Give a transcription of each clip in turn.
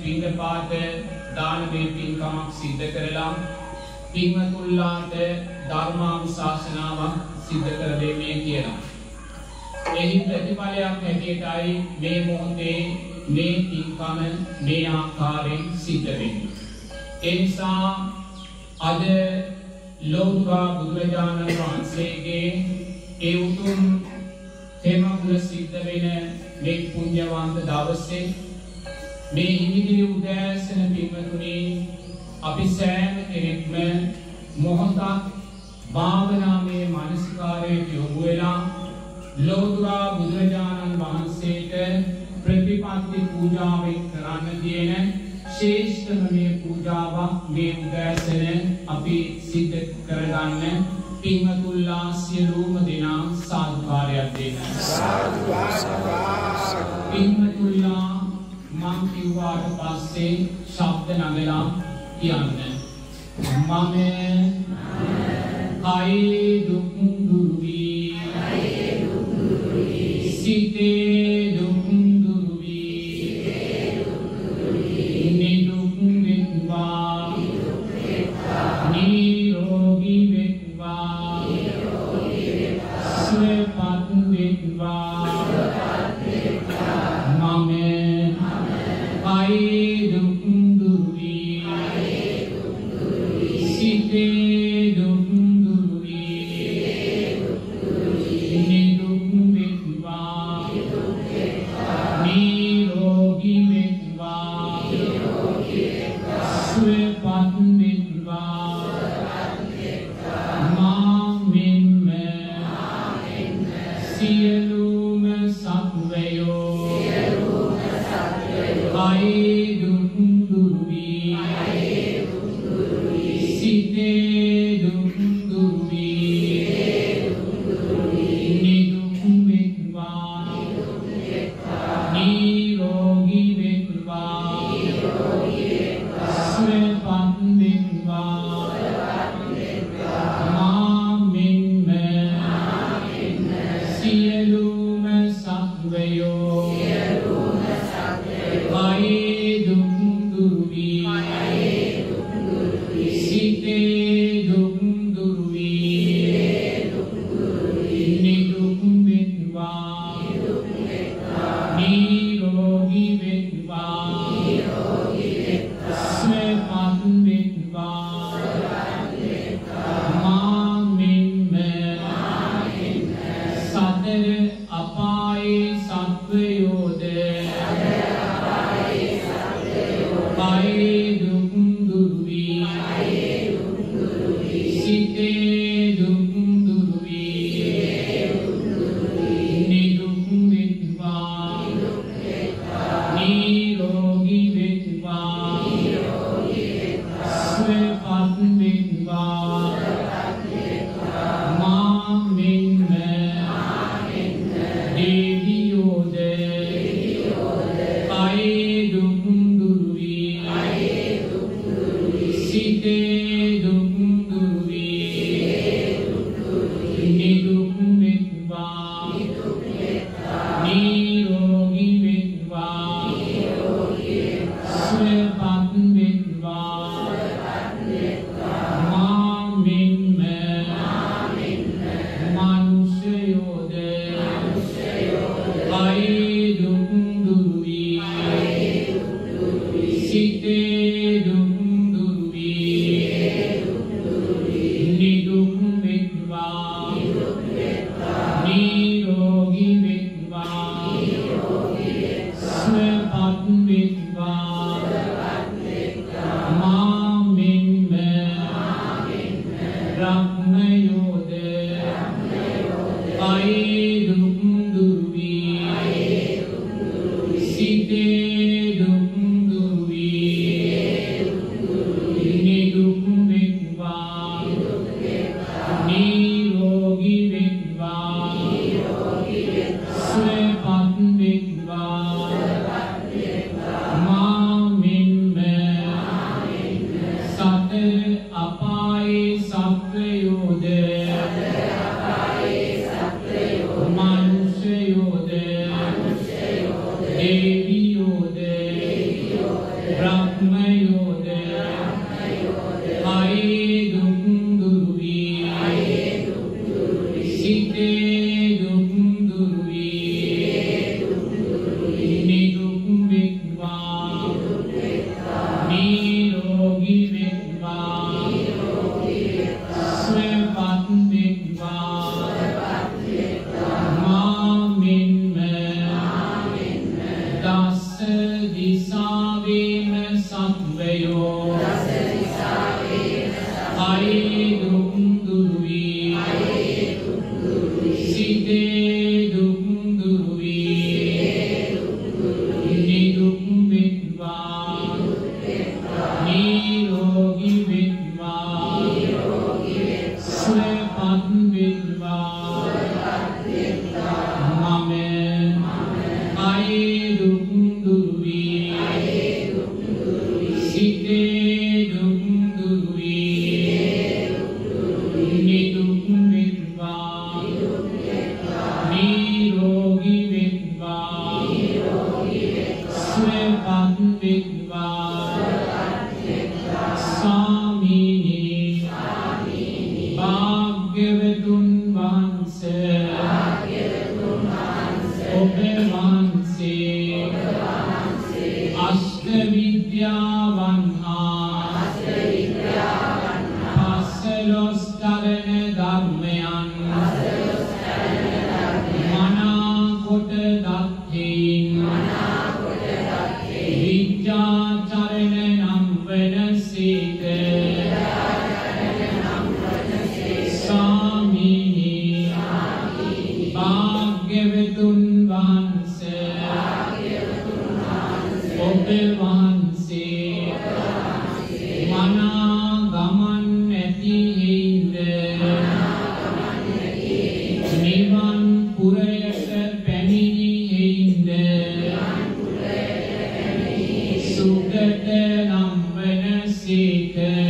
පින්දපාත දානමය පින්කමක් සිද්ධ කරලා පින්වතුන්ලාට ධර්මානුශාසනාවක් සිද්ධ කර දෙන්නේ කියලා. එහි ප්‍රතිඵලයක් හැටියටයි මේ මොහොතේ මේ පින්කම මේ ආකාරයෙන් සිද්ධ වෙන්නේ. ඒ නිසා අද ලෝතුරා බුදුරජාණන් වහන්සේගේ ඒ උතුම් තෙමඟුල සිද්ධ වෙන මේ පුණ්‍යවන්ත දවසේ මේ හිමිදිරි උදෑසන පින්වතුනි අපි සෑම කෙනෙක්ම මොහොතක් භාවනාමය මානසිකාරයට යොමු වෙලා ලෝතුරා බුදුරජාණන් වහන්සේට ප්‍රතිපත්ති පූජාවෙන් කරන්න තියෙන ශ්‍රේෂ්ඨම මේ පූජාවක් මේ උදෑසන අපි සිද්ධ කරගන්න පින්වතුන්ලා සියලුම දෙනා සාදුකාරයක් දෙන්න. පින්වතුන්ලා මං කිව්වාට පස්සේ ශබ්ද නගලා කියන්න. මම කයි දුක් දුරු වී සිතේ දුක් දුරු වී නිදුක් වෙත්වා නිරෝගී වෙත්වා සුවපත් වෙත්වා මම කයි දුක් දුරු වී සිතේ දුක් දුරු වී නිදුක් වෙත්වා නිරෝගී වෙත්වා සුවපත් වෙත්වා මා මෙන්ම සියලුම සත්වයෝ කයි දුක් දුරු වී සිතේ දුක් දුරු වී නිදුක් වෙත්වා නිරෝගී වෙත්වා සුවපත් වෙත්වා මා මෙන්ම සියලුම සත්වයෝ කයි දුක් දුරු වී සිතේ දුක් දුරු වී නිදුක් වෙත්වා නිරෝගී වෙත්වා සුවපත් වෙත්වා මා මෙන්ම සතර අපායේ සත්වයෝද කයි දුක් දුරු වී සිතේ දුක් දුරු වී නිදුක් වෙත්වා නිරෝගී වෙත්වා සුවපත් වෙත්වා මා මෙන්ම දේවියෝද කයි දුක් දුරු වී සිතේ දුක් දුරු වී නිදුක් වෙත්වා නිරෝගී වෙත්වා සුවපත් වෙත්වා මා මෙන්ම මනුෂ්‍යයෝද කයි දුක් දුරු වී සිතේ දුක් දුරු වී නිදුක් වෙත්වා නිරෝගී වෙත්වා සුවපත් වෙත්වා මා මෙන්ම බ්‍රහ්මයෝද කයි දුක් දුරු වී සිතේ දුක් දුරු වී නිදුක් වෙත්වා නිරෝගී වෙත්වා සුවපත් වෙත්වා මා Brahmayoda Aye duk durvi Sitte duk durvi Niduk vikva Nirogi vikva Swepat vikva Maminme Dasa disavem sattvayo Aye duk durvi Siddhe duk durvi Niduk vikva Nirogi vikva Swepat vikva Amen Aye duk durvi Siddhe duk durvi Niduk vikva Nirogi vikva Swepat vikva Samini Bhagyavatun Vanse Obe Vanse Ashtavidyavanha Pasalos karana dharmayan Manakota datthin Vidyacharana namvanasita Samini Bhagyavatun Vanse Obe Vanse Managaman neti hinde Nivan purayata පැමිණි hinde Sugata namvanasita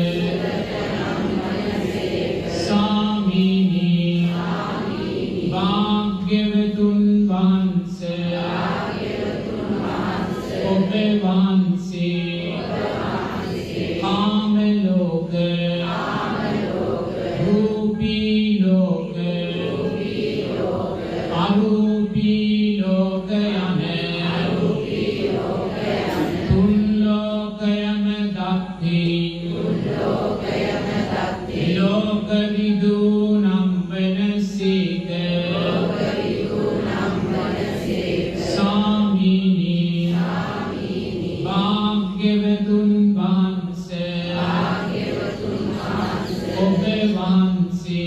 Samini Bhagyavatun Vanse Obe Vanse Kamaloka Rupi loka Arupi loka yame Tun loka yame datthin Loka vidu namvanasita Samini Bhagyavatun Vanse Obe Vanse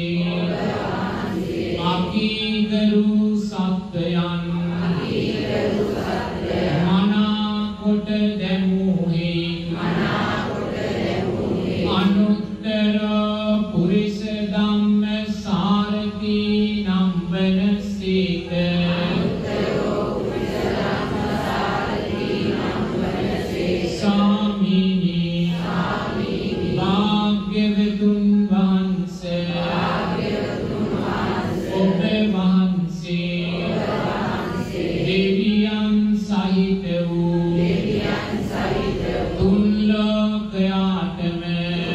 Akikaru sattvayan Manakota demuhe Anuttara purisa dhamma sarati namvanasita Samini Bhagyavatun Vanse Obe Vanse Deviyan sahitavu Tullokayatame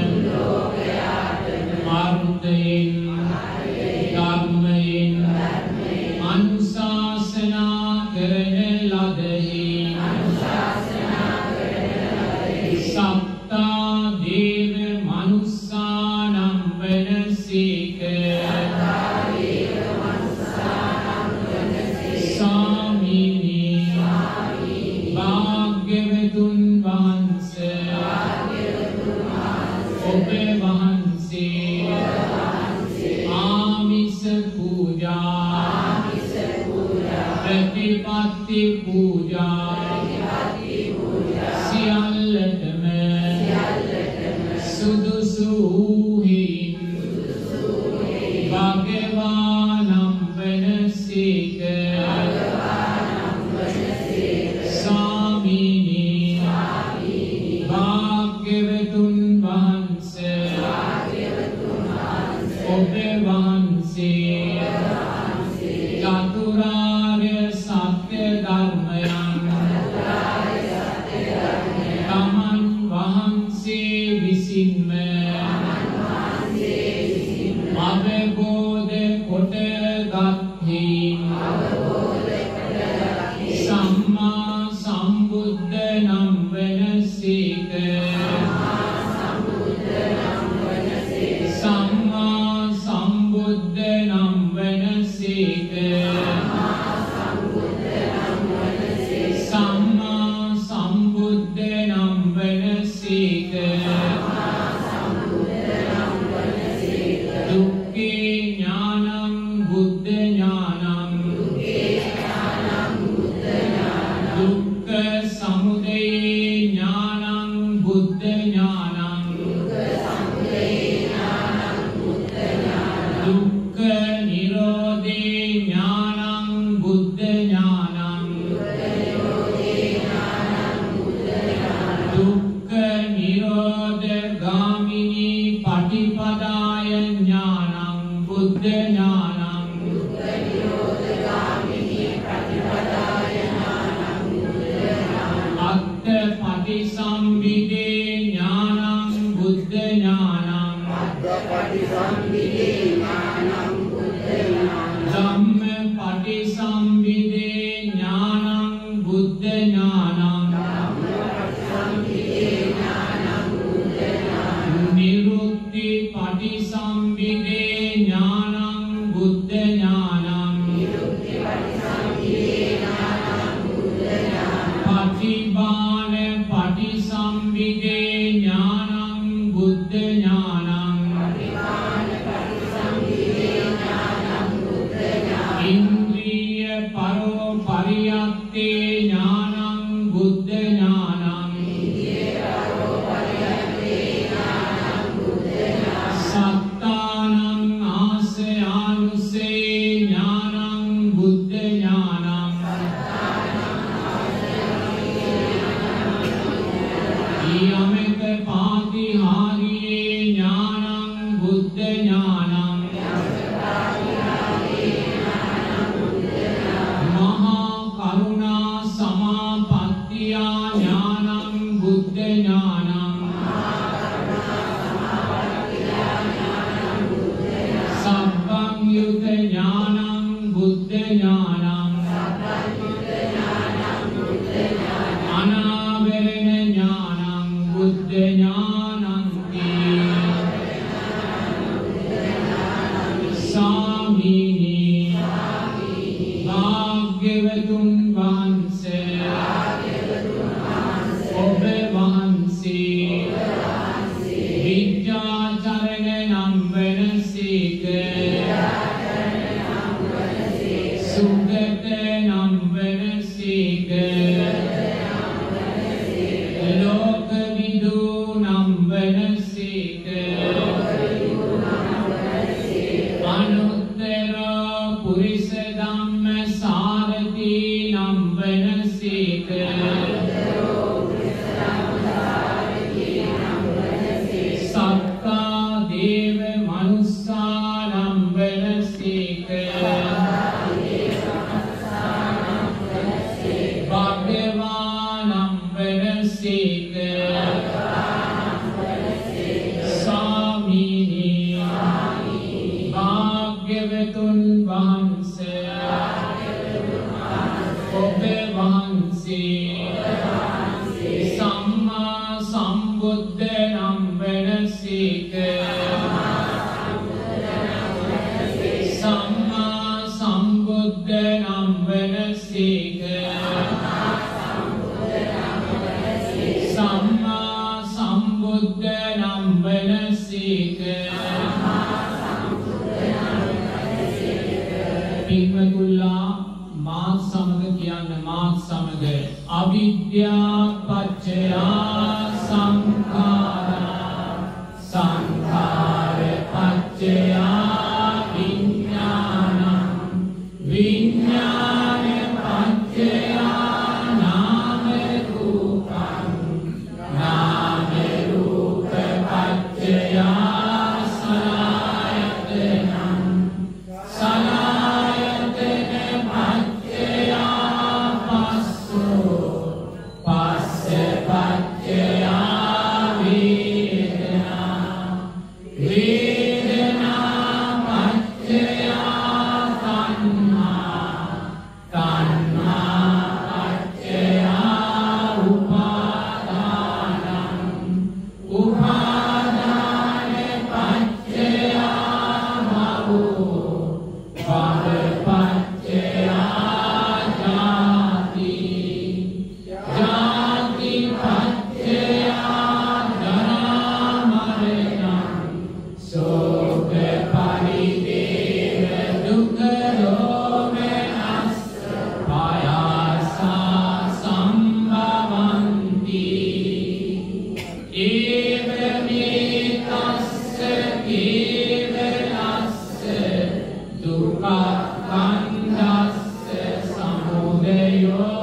Arthayin Dharmayin Anusasana karana ladahin Satta deva manussanam vanasika Samini Bhagyavatun Vanse Obe Vanse Amisa puja Pratipatti puja Siyalatama නම් වන සේක දුක්ඛේ ඥානං බුද්ධ ඥානං දුක්ඛ සමුදය ඥානං බුද්ධ ඥානං දුක්ඛ නිරෝධේ ඥානං බුද්ධ ඥානං දුක්ඛ නිරෝධ ගාමිනී පටිපදාය ඥානං බුද්ධ ඥානං අත්ථ පටිසම්භිදේ ඥානං බුද්ධ ඥානං ධම්ම පටිසම්භිදේ ඥානං බුද්ධ ඥානං නිරුක්ති පටිසම්භිදේ ඥානං බුද්ධ ඥානං පටිභාන පටිසම්භිදේ ඥානං බුද්ධ ඥානං ඉන්ද්‍රිය පරෝ පරියත්තේ ඥානං බුද්ධ ඥානං සත්තානං ආසයානුසේ ඥානං බුද්ධ ඥානං ඊයමෙක පාතිහාරියේ ඥානං බුද්ධ ඥානං මහා කරුණා සමාපත්තියා ඥානං බුද්ධ ඥානං සබ්බං යුත ඥානං බුද්ධ ඥානං අනාවරණ ඥානං බුද්ධ ඥානං සාමිනී භාග්‍යවතුන් වහන්සේ ඔබ වහන්සේ විද්‍යාචරණ නම් වනසේක සුගත නම් වනසේක ලෝකවිදු නම් වනසේක අනුත්තර පුරිස ධම්ම සාරථි නම් වනසේක සත්තා දේව මනුස්සා නම් වනසේක භගවා නම් වනසේක සාමිනී භාග්‍යවතුන් වහන්සේ ඔබ වහන්සේ සම්මා සම්බුද්ධ නම් වනසේක සම්මා සම්බුද්ධ නම් වනසේක සම්මා සම්බුද්ධ නම් වනසේක පින්වතුන්ලා මාත් සමග කියන්න මාත් සමග අවිද්‍යා පච්චයා සංඛාරා සංඛාර පච්චයා විඥානං විඥාන පච්චයා නාම රූපං ඒවමේතස්ස කේවලස්ස දුක්ඛං සමුදයෝ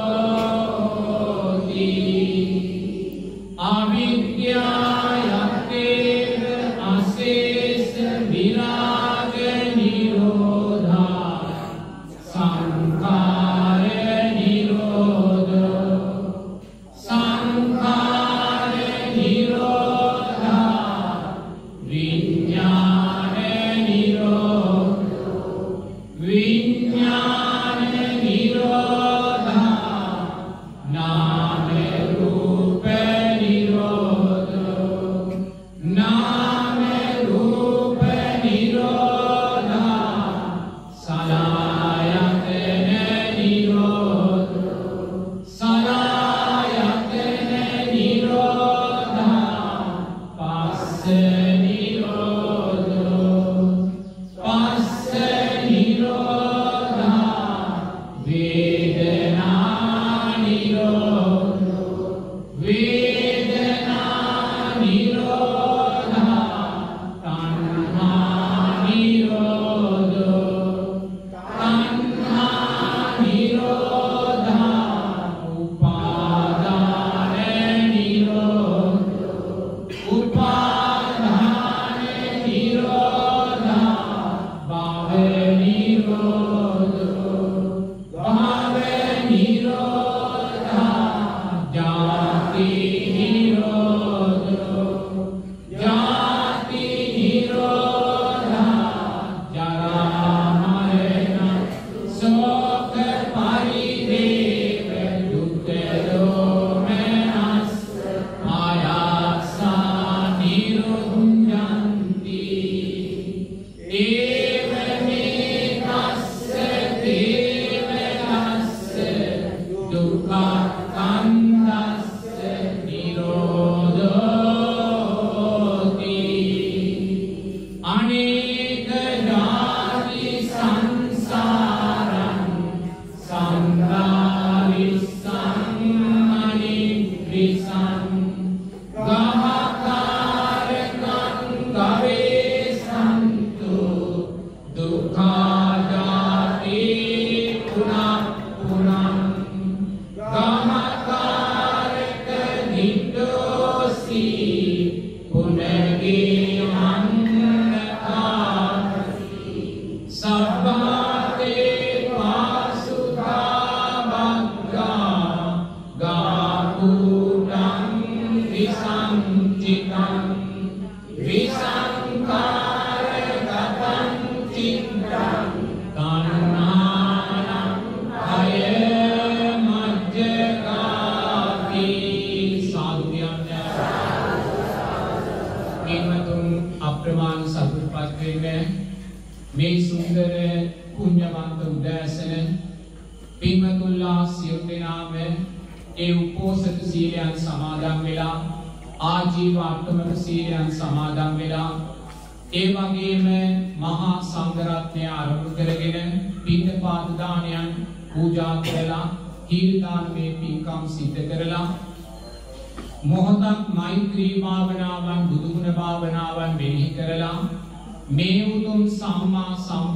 මොහොතක් මෛත්‍රී භාවනාවන් බුදුගුණ භාවනාවන් මෙහි කරලා මේ උතුම් සම්මා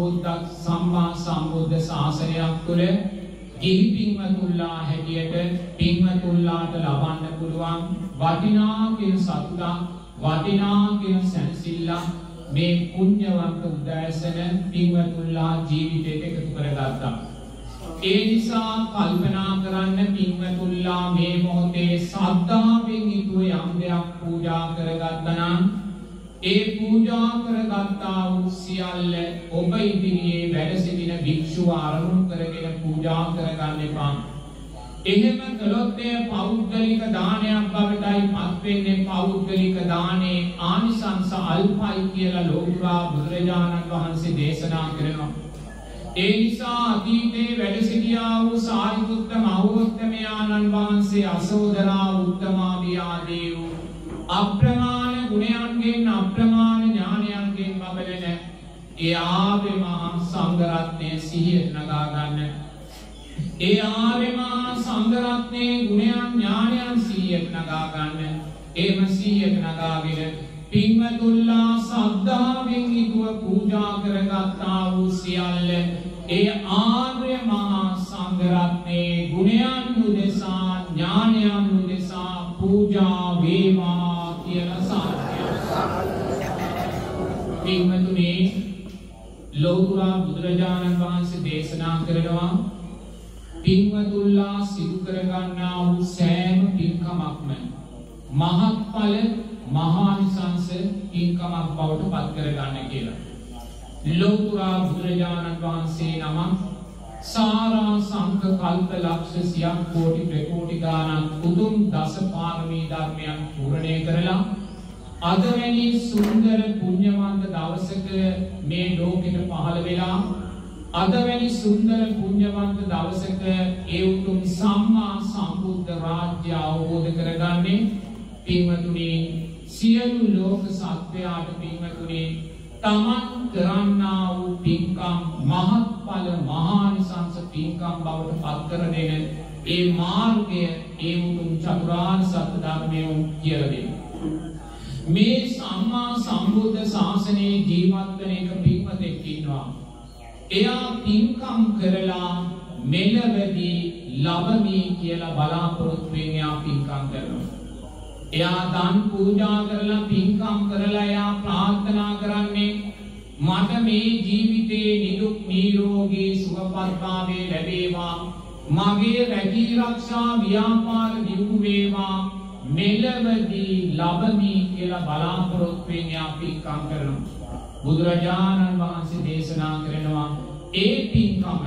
සම්බුද්ධ ශාසනයක් තුළ ගිහි පින්වතුන්ලා හැටියට පින්වතුන්ලාට ලබන්න පුළුවන් වටිනා කියන සතුටක් වටිනා කියන සැනසෙල්ල මේ පුණ්‍යවන්ත උදෑසන පින්වතුන්ලා ජීවිතයට එකතු කරගත්තා. ඒ නිසා කල්පනා කරන්න පින්වතුන්ලා මේ මොහොතේ ශ්‍රද්ධාවෙන් යුතුව යම් දෙයක් පූජා කරගත්තා නම් ඒ පූජා කරගත්තා වූ සියල්ල ඔබ ඉදිරියේ වැඩ සිටින භික්ෂුව අරමුණු කරගෙන පූජා කරගන්න එපා. එහෙම කළොත් එය පෞද්ගලික දානයක් බවටයි පත් වෙන්නේ. පෞද්ගලික දානේ ආනිසංස අල්පයි කියලා ලෝකුරා බුදුරජාණන් වහන්සේ දේශනා කරනවා. ඒ නිසා අතීතේ වැඩ සිටියා වූ සාරිපුත්ත මහෝත්තමයාණන් වහන්සේ අසෝදරා උත්තමාවිය ආදී වූ අප්‍රමාණ ගුණයන්ගෙන් අප්‍රමාණ ඥානයන්ගෙන් බබලන ඒ ආවේ මහා සංඝ රත්නය සිහියට නගා ගන්න. ඒ ආර්ය මහා සංඝ රත්නයේ ගුණයන් ඥානයන් 100ක් නගා ගන්න. එහෙම 100ක් නගාගෙන පින්වතුන්ලා සද්ධාවෙන් යුතුව පූජා කරගත්තා වූ සියල්ල ඒ ආර්ය මහා සංඝ රත්නයේ ගුණයන් උදෙසා ඥානයන් උදෙසා පූජා වේවා කියලා සාක්ෂියක්. පින්වතුනි ලෞතර බුදුරජාණන් වහන්සේ දේශනා කරනවා පින්වතුන්ලා සිදු කරගන්නා වූ සෑම පින්කමක්ම මහත්ඵල මහානිසංස පින්කමක් බවට පත් කරගන්න කියලා. ලෞතර බුදුරජාණන් වහන්සේ නම සාරා සංඛ කල්ප ලක්ෂ සියක් කෝටි ප්‍රකෝටි ගානක් උතුම් දස පාරමී ධර්මයන් පූර්ණේ කරලා අද වැනි සුන්දර පුණ්‍යවන්ත දවසක මේ ලෝකෙට පහළ වෙලා අද වැනි සුන්දර පුණ්‍යවන්ත දවසක ඒ උතුම් සම්මා සම්බුද්ධ රාජ්‍ය අවබෝධ කරගන්නේ පින්වතුනි සියලු ලෝක සත්වයාට පින්වතුනි තමන් කරන්නා වූ පින්කම් මහත්ඵල මහානිසංස පින්කම් බවට පත් කර දෙන ඒ මාර්ගය ඒ උතුම් චතුරාර්ය සත්‍ය ධර්මය කියලා දෙනවා. මේ සම්මා සම්බුද්ධ ශාසනයේ ජීවත් වෙන එක පින්වතෙක් ඉන්නවා. එයා පින්කම් කරලා මෙලවදී ලබමි කියලා බලාපොරොත්තු වෙන එයා පින්කම් කරනවා. එයා දන් පූජා කරලා පින්කම් කරලා එයා ප්‍රාර්ථනා කරන්නේ මට මේ ජීවිතේ නිදුක් නිරෝගී සුවපත්භාවය ලැබේවා, මගේ රැකී ආරක්ෂා ව්‍යාපාර දියුණු වේවා, මෙලවදී ලබමි කියලා බලාපොරොත්තු වෙන එයා පින්කම් කරනවා. බුදුරජාණන් වහන්සේ දේශනා කරනවා ඒ පින්කම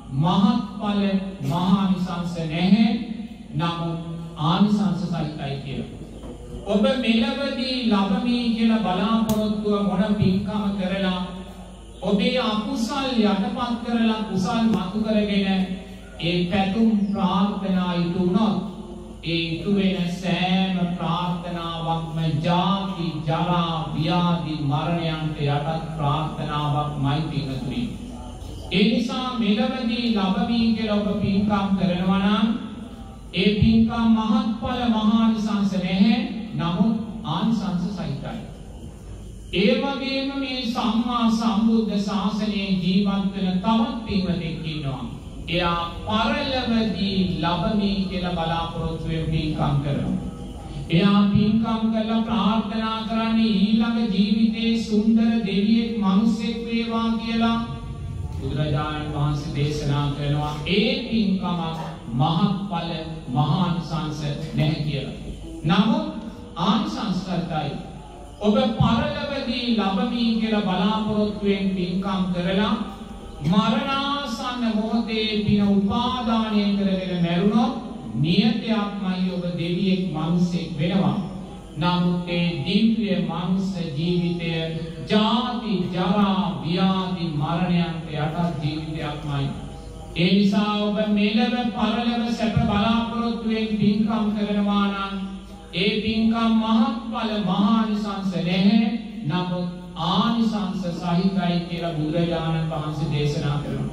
මහත්ඵල මහානිසංස නැහැ, නමුත් ආනිසංස සහිතයි කියලා. ඔබ මෙලවදී ලබමි කියලා බලාපොරොත්තුව මොන පින්කම කරලා ඔබේ අකුසල් යටපත් කරලා කුසල් මතු කරගෙන ඒ පැතුම් ප්‍රාර්ථනා ඉටු වුණොත් ඒ ඉටු වෙන සෑම ප්‍රාර්ථනාවක්ම ජාති ජරා ව්‍යාධි මරණයන්ට යටත් ප්‍රාර්ථනාවක්මයි පින්වතුනි. ඒ නිසා මෙලවදී ලබමි කියලා ඔබ පින්කම් කරනවා නම් ඒ පින්කම් මහත්ඵල මහානිසංස නැහැ, නමුත් ආනිසංස සහිතයි. ඒ වගේම මේ සම්මා සම්බුද්ධ ශාසනයේ ජීවත් වෙන තවත් පින්වතෙක් ඉන්නවා. එයා පරලොවදී ලබමි කියලා බලාපොරොත්තු වෙන පින්කම් කරනවා. එයා පින්කම් කරලා ප්‍රාර්ථනා කරන්නේ ඊළඟ ජීවිතේ සුන්දර දෙවියෙක් මිනිසෙක් වේවා කියලා. බුදුරජාණන් වහන්සේ දේශනා කරනවා ඒ පින්කම මහත්ඵල මහානිසංස නැහැ කියලා. නමුත් ආනිසංසයි. ඔබ පරලොවදී ලබමි කියලා බලාපොරොත්තු වෙන පින්කම් කරලා මරණාසන්න මොහොතේ පින උපාදානය කරගෙන මැරුණොත් නියතයක්මයි ඔබ දෙවියෙක් මිනිසෙක් වෙනවා. නමුත් ඒ දිව්‍ය මනුස්ස ජීවිතය ජාති ජරා ව්‍යාධි මරණයන්ට යටත් ජීවිතයක්මයි. ඒ නිසා ඔබ මෙලව පරලොව සැප බලාපොරොත්තු වෙන පින්කම් කරනවා නම් ඒ පින්කම් මහත්ඵල මහානිසංස නැහැ, නමුත් ආනිසංස සහිතයි කියලා බුදුරජාණන් වහන්සේ දේශනා කරනවා.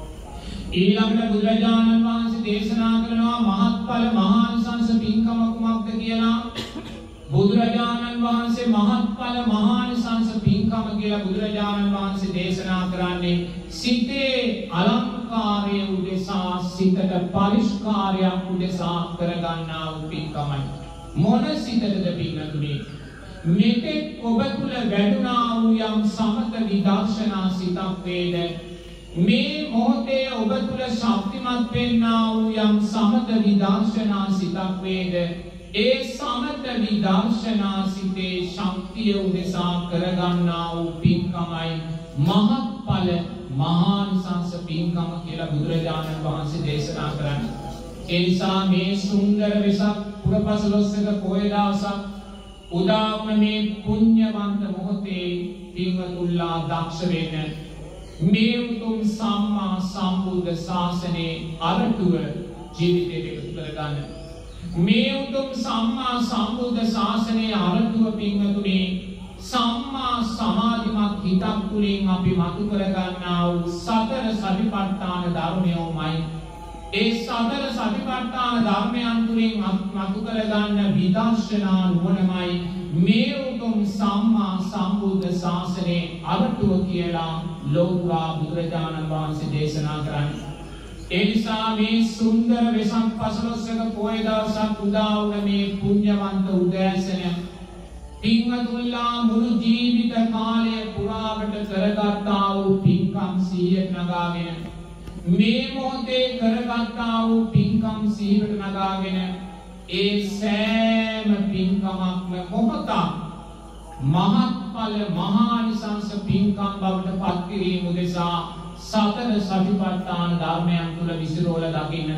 ඊළඟට බුදුරජාණන් වහන්සේ දේශනා කරනවා මහත්ඵල මහානිසංස පින්කම කුමක්ද කියලා. බුදුරජාණන් වහන්සේ මහත්ඵල මහානිසංස පින්කම කියලා බුදුරජාණන් වහන්සේ දේශනා කරන්නේ සිතේ අලංකාරය උදෙසා, සිතට පරිස්කාරයක් උදෙසා කරගන්නා වූ පින්කමයි. මොන සිතටද පින්වතුනි? මෙතෙක් ඔබ තුල වැඩුණා වූ යම් සමත විදර්ශනා සිතක් වේද, මේ මොහොතේ ඔබ තුල ශක්තිමත් වෙන්නා වූ යම් සමත විදර්ශනා සිතක් වේද, ඒ සමත විදර්ශනා සිතේ ශක්තිය උදෙසා කරගන්නා වූ පින්කමයි මහත්ඵල මහානිසංස පින්කම කියලා බුදුරජාණන් වහන්සේ දේශනා කරන්නේ. ඒ නිසා මේ සුන්දර වෙසක් පුරපසළොස්වක පොය දවසක් උදාවන මේ පුණ්‍යවන්ත මොහොතේ පින්වතුන්ලා දක්ෂ වෙන්න මේ උතුම් සම්මා සම්බුද්ධ ශාසනයේ අරටුව ජීවිතයට එකතු කරගන්න. මේ උතුම් සම්මා සම්බුද්ධ ශාසනයේ අරටුව පින්වතුනි සම්මා සමාධිමත් හිතක් තුළින් අපි මතු කරගන්නා වූ සතර සතිපට්ඨාන ධර්මයෝමයි. ඒ සතර සතිපට්ඨාන ධර්මයන් තුලින් මතු කර ගන්න විදර්ශනා නුවණමයි මේ උතුම් සම්මා සම්බුද්ධ ශාසනයේ අරටුව කියලා ලෝතුරා බුදුරජාණන් වහන්සේ දේශනා කරන්නේ. ඒ නිසා මේ සුන්දර වෙසක් පසළොස්වක පොය දවසක් උදා වුණ මේ පුණ්‍යවන්ත උදෑසන පින්වතුන්ලා මුළු ජීවිත කාලය පුරාවට කරගත්තා වූ පින්කම් 100ට නගාගෙන මේ මොහොතේ කරගත්තා වූ පින්කම් 100ට නගාගෙන ඒ සෑම පින්කමක්ම මොහොතක් මහත්ඵල මහානිසංස පින්කම් බවට පත් කිරීම උදෙසා සතර සතිපට්ඨාන ධර්මයන් තුල විසිරෝල දකින්න.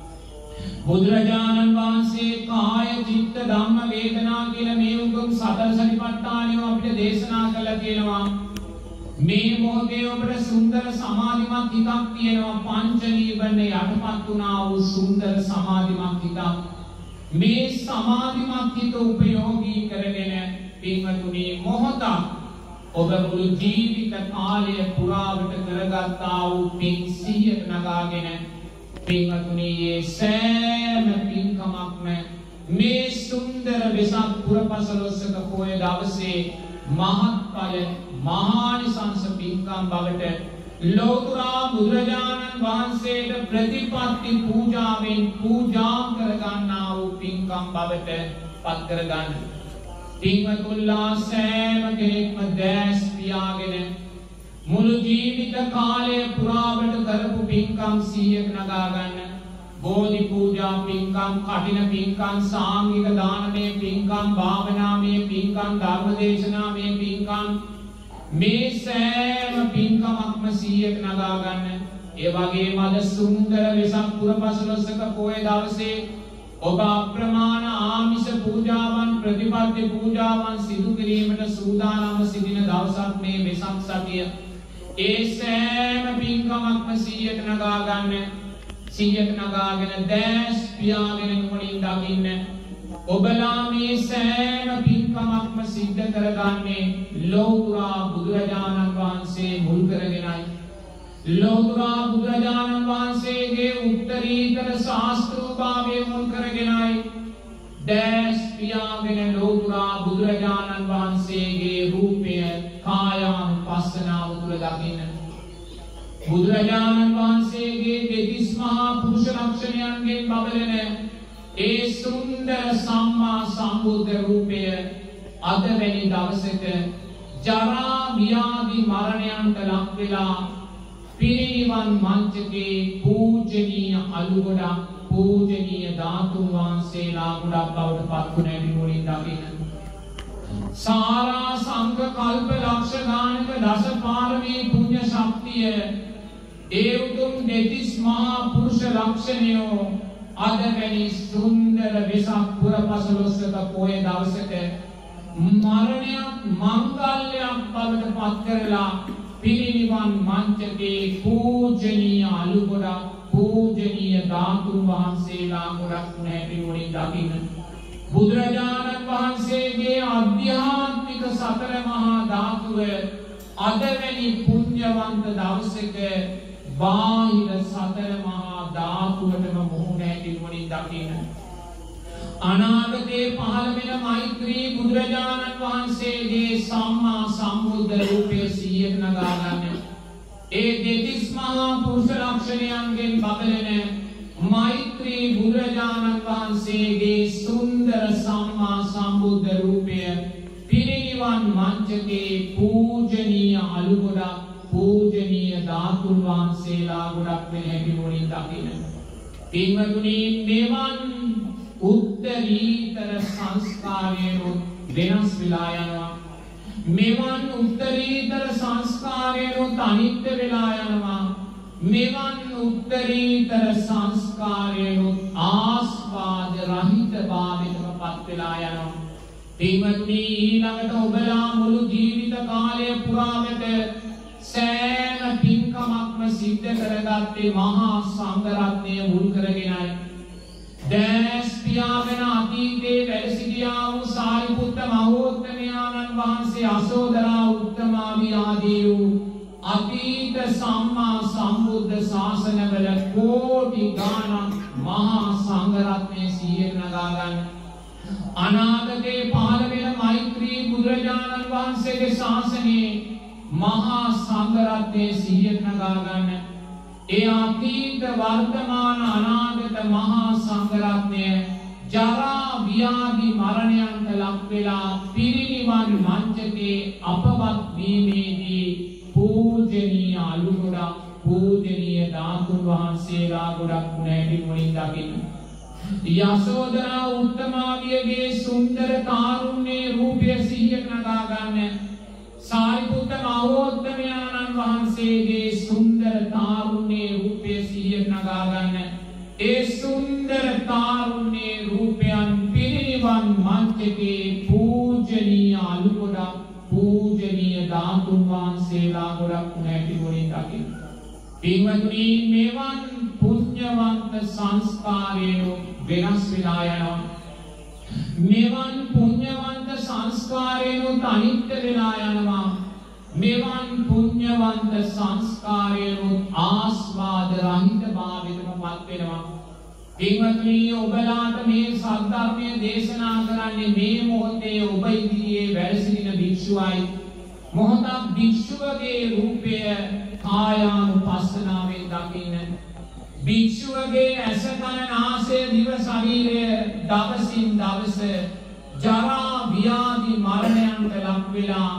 බුදුරජාණන් වහන්සේ කාය චිත්ත ධම්ම වේදනා කියලා මේ උතුම් සතර සතිපට්ඨානය අපිට දේශනා කළා කියනවා. මේ මොහොතේ ඔබට සුන්දර සමාධිමත් හිතක් තියෙනවා. පංච නීවරණ යටපත් වුණා වූ සුන්දර සමාධිමත් හිතක්. මේ සමාධිමත් හිත උපයෝගී කරගෙන පින්වතුනි මොහොතක් ඔබ මුළු ජීවිත කාලය පුරාවට කරගත්තා වූ පින් 100ට නගාගෙන පින්වතුනි මේ සෑම පින්කමක්ම මේ සුන්දර වෙසක් පුරපසළොස්වක පොය දවසේ මහත්ඵල මහානිසංස පින්කම් බවට ලෝතුරා බුදුරජාණන් වහන්සේට ප්‍රතිපත්ති පූජාවෙන් පූජා කරගන්නා වූ පින්කම් බවට පත් කරගන්න. පින්වතුන්ලා සෑම කෙනෙක්ම දැස් පියාගෙන මුළු ජීවිත කාලය පුරාවට කරපු පින්කම් 100ක් නගා ගන්න. බෝධි පූජා පින්කම්, කඨින පින්කම්, සාංගික දානමය පින්කම්, භාවනාමය පින්කම්, ධර්මදේශනාමය පින්කම් මේ සෑම පින්කමක්ම 100ක් නගා ගන්න. ඒ වගේම අද සුන්දර වෙසක් පුරපසළොස්වක පොය දවසේ ඔබ අප්‍රමාණ ආමිෂ පූජාවන් ප්‍රතිපත්ති පූජාවන් සිදු කිරීමට සූදානම් සිටින දවසක් මේ වෙසක් සතිය. ඒ සෑම පින්කමක්ම 100ට නගා ගන්න. 100ට නගාගෙන දැස් පියාගෙන නුවණින් දකින්න. ඔබලා මේ සෑම පින්කමක්ම සිද්ධ කරගන්නේ ලෝතුරා බුදුරජාණන් වහන්සේ මුල් කරගෙනයි. ලෝතුරා බුදුරජාණන් වහන්සේගේ උත්තරීතර ශාස්ත්‍රූභාවය මුල් කරගෙනයි. දැස් පියාගෙන ලෝතුරා බුදුරජාණන් වහන්සේගේ රූපය කායානුපස්සනාව තුළ දකින්න. බුදුරජාණන් වහන්සේගේ දෙතිස් මහා පුරුෂ ලක්ෂණයන්ගෙන් බබලන ඒ සුන්දර සම්මා සම්බුද්ධ රූපය අද වැනි දවසක ජරා ව්‍යාධි මරණයන්ට ලක් වෙලා පිරිනිවන් මංචකේ පූජනීය අලුගොඩක් පූජනීය ධාතුන් වහන්සේලා ගොඩක් බවට පත් වුණ හැටි මුලින් දකින්න. සාරා සංඝ කල්ප ලක්ෂ ගානක දස පාරමී පුණ්‍ය ශක්තිය ඒ උතුම් දෙතිස් මහා පුරුෂ ලක්ෂණයෝ අද වැනි සුන්දර වෙසක් පුරපසළොස්වක පොය දවසක මරණයක් මංගල්‍යයක් බවට පත් කරලා පිරිනිවන් මංචකේ පූජනීය අලුගොඩක් පූජනීය ධාතුන් වහන්සේලා ගොඩක් නැති වුණින් දකින්න. බුදුරජාණන් වහන්සේගේ ආධ්‍යාත්මික සතර මහා ධාතුව අද වැනි පුණ්‍යවන්ත දවසක බාහිර සතර මහා ධාතුවටම මුහුණ ඇති වුණින් දකින්න. අනාගතේ පහළ වෙන මෛත්‍රී බුදුරජාණන් වහන්සේගේ සම්මා සම්බුද්ධ රූපය 100ක් නගා ගන්න. ඒ දෙතිස් මහා පුරුෂ ලක්ෂණයන්ගෙන් බබලන මෛත්‍රී බුදුරජාණන් වහන්සේගේ සුන්දර සම්මා සම්බුද්ධ රූපය පිරිනිවන් මංචකේ පූජනීය අලුගොඩක් පූජනීය ධාතුන් වහන්සේලා ගොඩක් වෙන හැටි මුලින් දකින්න. පින්වතුනි මෙවන් උත්තරීතර සංස්කාරයෙන් වෙනස් වෙලා යනවා. මෙවන් උත්තරීතර සංස්කාරයෙන් අනිත්‍ය වෙලා යනවා. මෙවන් උත්තරීතර සංස්කාරයෙන් ආස්වාද රහිත භාවයටම පත් වෙලා යනවා. පින්වත්නි ඊළඟට ඔබලා මුළු ජීවිත කාලය පුරාවට සෑම පින්කමක්ම සිද්ධ කරගත්තේ මහා සංඝ රත්නය මුල් කරගෙනයි. දැස් පියාගෙන අතීතයේ වැඩ සිටියා වූ සාරිපුත්ත මහෝත්තමයාණන් වහන්සේ අසෝදරා උත්තමාවි ආදී වූ අතීත සම්මා සම්බුද්ධ ශාසනවල කෝටි ගාණක් මහා සංඝරත්නයේ සිහියට නගා ගන්න. අනාගතේ පහළ වෙන මෛත්‍රී බුදුරජාණන් වහන්සේගේ ශාසනයේ මහා සංඝරත්නයේ සිහියට නගා ගන්න. ඒ අතීත වර්තමාන අනාගත මහා සංඝරත්නය ජරා ව්‍යාධි මරණයන්ට ලක් වෙලා පිරිනිවන් මංචකේ අපවත් වීමේදී පූජනීය අලු ගොඩක් පූජනීය ධාතුන් වහන්සේලා ගොඩක් නැටි මුලින් දකින්න. යසෝදරා උත්තමාවියගේ සුන්දර කාරුණ්‍ය රූපය සිහියට නගා ගන්න. සාරිපුත්ත මහෝත්තමයන්න් වහන්සේගේ සුන්දර කාරුණ්‍ය රූපය සිහියට නගා ගන්න. ඒ සුන්දර කාරුණ්‍ය රූපයන් පිරිනිවන් මංචකේ පූජනීය අලු ගොඩක් පූජනීය ධාතුන් වහන්සේලා ගොඩක් නැටි මුලින් දකින්න. පින්වතුනි මෙවන් පුණ්‍යවන්ත සංස්කාරයෙන් වෙනස් වෙලා යනවා. මෙවන් පුණ්‍යවන්ත සංස්කාරයෙන් අනිත්‍ය වෙලා යනවා. මෙවන් පුණ්‍යවන්ත සංස්කාරයෙන් ආස්වාද රහිත භාවයටපත් වෙනවා. පින්වතුනි ඔබලාට මේ සද්ධර්මය දේශනා කරන්නේ මේ මොහොතේ ඔබ ඉදිරියේ වැඩ සිටින භික්ෂුවයි. මොහොතක් භික්ෂුවගේ රූපය කායානුපස්සනාවෙන් දකින්න. භික්ෂුවගේ ඇස කන නාසය දිව ශරීරය දවසින් දවස ජරා ව්‍යාධි මරණයන්ට ලක් වෙලා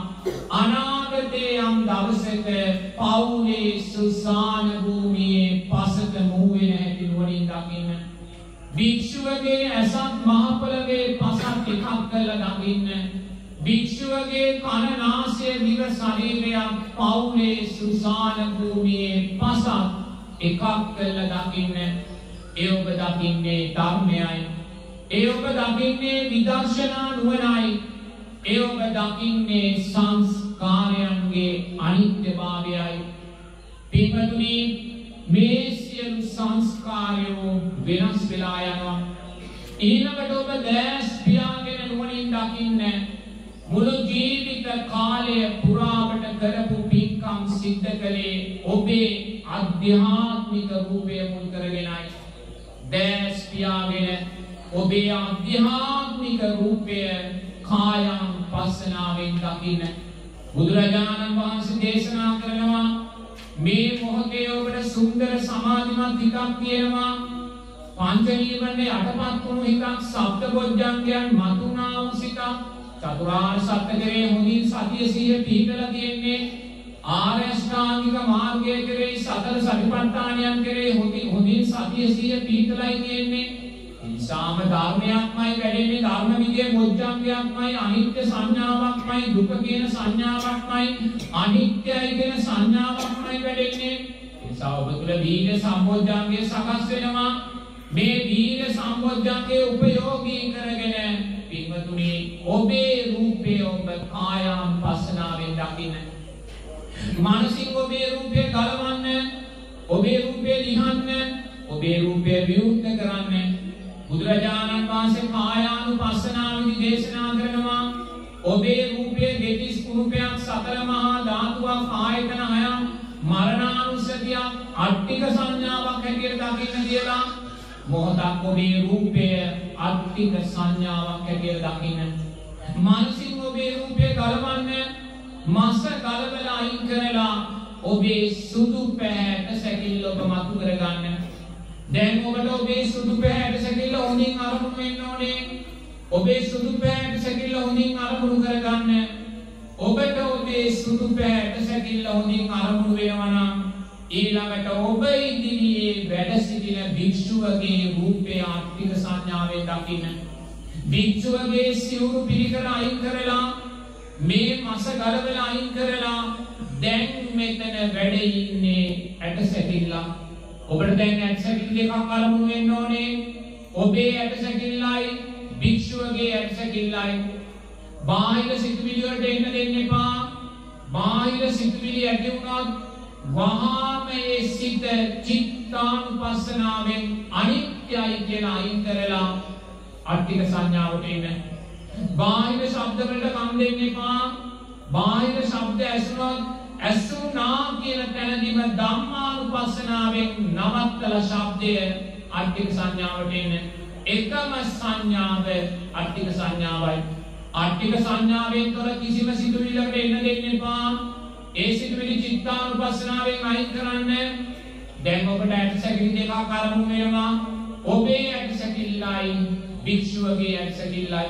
අනාගතේ යම් දවසක පවුලේ සුසාන භූමියේ පසක මුව වෙන හැටි නුවණින් දකින්න. භික්ෂුවගේ ඇසත් මහ පොළවේ පසක් එකක් කරලා දකින්න. භික්ෂුවගේ කන නාසය දිව ශරීරය පවුලේ සුසාන භූමියේ පසක් එකක් කරලා දකින්න. ඒ ඔබ දකින්නේ ධර්මයයි. ඒ ඔබ දකින්නේ විදර්ශනා නුවණයි. ඒ ඔබ දකින්නේ සංස්කාරයන්ගේ අනිත්‍යභාවයයි. පින්වතුනි මේ සියලු සංස්කාරයෝ වෙනස් වෙලා යනවා. ඊළඟට ඔබ දැස් පියාගෙන නුවණින් දකින්න. මුළු ජීවිත කාලය පුරාවට කරපු පින්කම් සිද්ධ කළේ ඔබේ අධ්‍යාත්මික රූපය මුල් කරගෙනයි. දැස් පියාගෙන ඔබේ අධ්‍යාත්මික රූපය කායානුපස්සනාවෙන් දකින්න. බුදුරජාණන් වහන්සේ දේශනා කරනවා මේ මොහොතේ ඔබට සුන්දර සමාධිමත් හිතක් තියෙනවා. පංච නීවරණ යටපත් වුණු හිතක්, සප්තබොධ්ජංගයන් මතුනා වූ සිතක්, චතුරාර්ය සත්‍ය කෙරේ හොඳින් සතිය සිහිය පිහිටලා තියෙන්නේ. ආර්ය අෂ්ටාංගික මාර්ගය කෙරේ සතර සතිපට්ඨානයන් කෙරේ හොඳින් සතිය සිහිය පිහිටලායි තියෙන්නේ. සාම ධර්මයක්මයි වැඩෙන්නේ, ධර්ම විදියේ බොජ්ජංගයක්මයි, අනිත්‍ය සංඥාවක්මයි, දුක කියන සංඥාවක්මයි, අනිත්‍යයි කියන සංඥාවක්මයි වැඩෙන්නේ. ඒ නිසා ඔබ තුළ වීර්ය සම්බොජ්ජංගය සකස් වෙනවා. මේ වීර්ය සම්බොජ්ජංගයේ උපයෝගී කරගෙන පින්වතුනි ඔබේ රූපය ඔබ කායානුපස්සනාවෙන් දකින්න. මානසික ඔබේ රූපය ගලවන්න, ඔබේ රූපය ලිහන්න, ඔබේ රූපය විවුර්ත කරන්න. බුදුරජාණන් වහන්සේ කායානුපස්සනාවේදී දේශනා කරනවා ඔබේ රූපයේ දෙතිස් කුරුපයක්, සතර මහා ධාතුවක්, ආයතන හයක්, මරණානුස්සතියක්, අට්ඨික සංඥාවක් හැටියට දකින්න කියලා. මොහොතක් ඔබේ රූපය අට්ඨික සංඥාවක් හැටියට දකින්න. මානසික ඔබේ රූපය ගලවන්න, මස ගලවලා අයින් කරලා ඔබේ සුදු පැහැට සැකිල්ල ඔබ මතු කරගන්න. දැන් ඔබට ඔබේ සුදු පැහැට සැකිල්ල හොඳින් අරමුණු වෙන්න ඕනේ. ඔබේ සුදු පැහැට සැකිල්ල හොඳින් අරමුණු කරගන්න. ඔබට ඔබේ සුදු පැහැට සැකිල්ල හොඳින් අරමුණු වෙනවා නම් ඊළඟට ඔබ ඉදිරියේ වැඩ සිටින භික්ෂුවගේ රූපය අට්ඨික සංඥාවෙන් දකින්න. භික්ෂුවගේ සිවුරු පිළිකර අයින් කරලා, මේ මස ගලවලා අයින් කරලා දැන් මෙතන වැඩ ඉන්නේ ඇට සැකිල්ල. ඔබට දැන් ඇට සැකිලි දෙකක් අරමුණු වෙන්න ඕනේ. ඔබේ ඇට සැකිල්ලයි භික්ෂුවගේ ඇට සැකිල්ලයි. බාහිර සිතුවිලි වලට එන්න දෙන්න එපා. බාහිර සිතුවිලි ඇති වුණොත් වහාම ඒ සිත චිත්තානුපස්සනාවෙන් අනිත්‍යයි කියලා අයින් කරලා අට්ඨික සංඥාවට එන්න. බාහිර ශබ්ද වලට කන් දෙන්න එපා. බාහිර ශබ්ද ඇසුනොත් ඇසුනා කියන තැනදීම ධම්මානුපස්සනාවෙන් නවත්තල ශබ්දය අට්ඨික සංඥාවට එන එකම සංඥාව අට්ඨික සංඥාවයි. අට්ඨික සංඥාවෙන් තොර කිසිම සිතුවිල්ලකට එන්න දෙන්න එපා. ඒ සිතුවිලි චිත්තානුපස්සනාවෙන් අයින් කරන්න. දැන් ඔබට ඇටසැකිලි දෙකක් අරමුණු වෙනවා. ඔබේ ඇටසැකිල්ලයි භික්ෂුවගේ ඇටසැකිල්ලයි.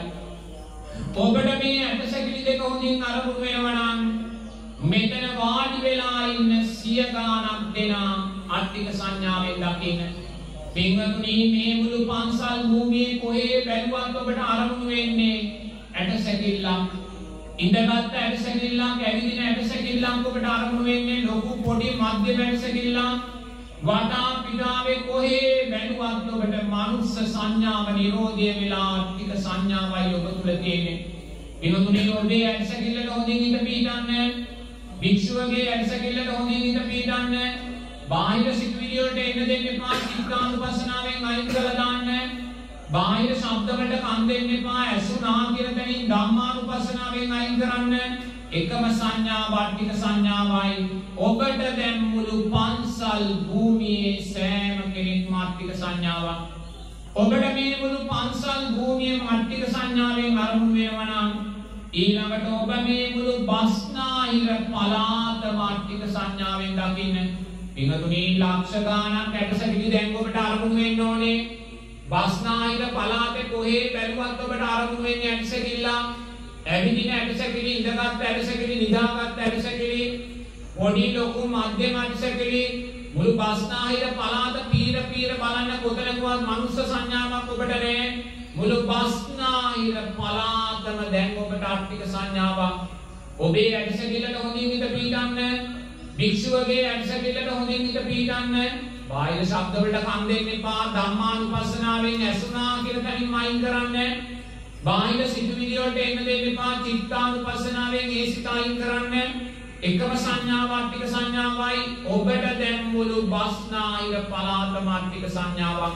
ඔබට මේ ඇටසැකිලි දෙක හොඳින් අරමුණු වෙනවා නම් මෙතන වාඩි වෙලා ඉන්න 100 ගාණක් දෙනා අට්ඨික සංඥාවෙන් දකින්න. පින්වතුනි මේ මුළු පන්සල් භූමියේ කොහේ බැලුවත් ඔබට අරමුණු වෙන්නේ ඇටසැකිල්ලක්. ඉඳගත් ඇටසැකිල්ලක්, ඇවිදින ඇටසැකිල්ලක් ඔබට අරමුණු වෙන්නේ ලොකු පොඩි මධ්‍යම ඇටසැකිල්ලක්. වටා පිටාවේ කොහේ බැලුවත් ඔබට මනුස්ස සංඥාව නිරෝධය වෙලා අට්ඨික සංඥාවයි ඔබ තුල තියෙන්නේ. පින්වතුනි ඔබේ ඇටසැකිල්ලට හොඳින් ඉඳ පීඩන්නේ. භික්ෂුවගේ ඇටසැකිල්ලට හොඳින් ඉඳ පීඩන්නේ. බාහිර සිතුවිලි වලට එන්න දෙන්න එපා. චිත්තානුපස්සනාවෙන් අයින් කරලා දාන්න. බාහිර ශබ්ද වලට කන් දෙන්න එපා. ඇසුනා කියන තැනින් ධම්මානුපස්සනාවෙන් අයින් කරන්න. එකම සංඥාව අට්ඨික සංඥාවයි. ඔබට දැන් මුළු පන්සල් භූමියේ සෑම කෙනෙක්ම අට්ඨික සංඥාවක්. ඔබට මේ මුළු පන්සල් භූමියේම අට්ඨික සංඥාවෙන් අරමුණු වෙනවා නම් ඊළඟට ඔබ මේ මුළු බස්නාහිර පළාතම අට්ඨික සංඥාවෙන් දකින්න. පින්වතුනි ලක්ෂ ගාණක් ඇටසැකිලි දැන් ඔබට අරමුණු වෙන්න ඕනේ. බස්නාහිර පළාතේ කොහේ බැලුවත් ඔබට අරමුණු වෙන්නේ ඇටසැකිල්ල. ඇවිදින ඇටසැකිලි, ඉඳගත් ඇටසැකිලි, නිදාගත් ඇටසැකිලි, පොඩි ලොකු මධ්‍යම ඇටසැකිලි, මුළු බස්නාහිර පළාත පීර බලන්න කොතනකවත් මනුස්ස සංඥාවක් ඔබට නැහැ. මුළු බස්නාහිර පළාතම දැන් ඔබට අට්ඨික සංඥාවක්. ඔබේ ඇටසැකිල්ලට හොඳින් ඉඳ පීඩන්න. භික්ෂුවගේ ඇටසැකිල්ලට හොඳින් ඉඳ පීඩන්න. බාහිර ශබ්ද වලට කන් දෙන්න එපා. ධම්මානුපස්සනාවෙන් ඇසුනා කියලා තනින්ම අයින් කරන්න. බාහිර සිතුවිලි වලට එන්න දෙන්න එපා. චිත්තානුපස්සනාවෙන් ඒ සිත අයින් කරන්න. එකම සංඥාව අට්ඨික සංඥාවයි. ඔබට දැන් මුළු බස්නාහිර පළාතම අට්ඨික සංඥාවක්.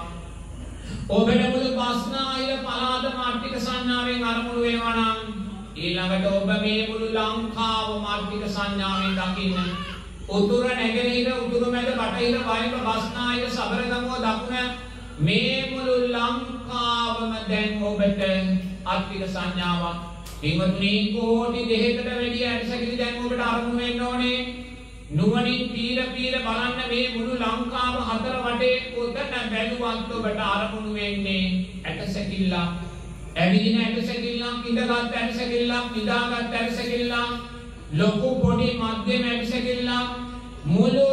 ඔබට මුළු බස්නාහිර පළාතම අට්ඨික සංඥාවෙන් අරමුණු වෙනවා නම් ඊළඟට ඔබ මේ මුළු ලංකාවම අට්ඨික සංඥාවෙන් දකින්න. උතුර නැගෙනහිර උතුරු මැද බටහිර වයඹ බස්නාහිර සබරගමුව දකුණ මේ මුළු ලංකාවම දැන් ඔබට අට්ඨික සංඥාවක්. පින්වතුනි කෝටි දෙකකට වැඩි ඇටසැකිලි දැන් ඔබට අරමුණු වෙන්න ඕනේ. නුවණින් පීර බලන්න මේ මුළු ලංකාව හතර වටේ කොතන බැලුවත් ඔබට අරමුණු වෙන්නේ ඇටසැකිල්ල. ඇවිදින ඇටසැකිල්ලක්, ඉඳගත් ඇටසැකිල්ලක්, නිදාගත් ඇටසැකිල්ලක්, ලොකු පොඩි මධ්‍යම ඇටසැකිල්ලක්, මුළු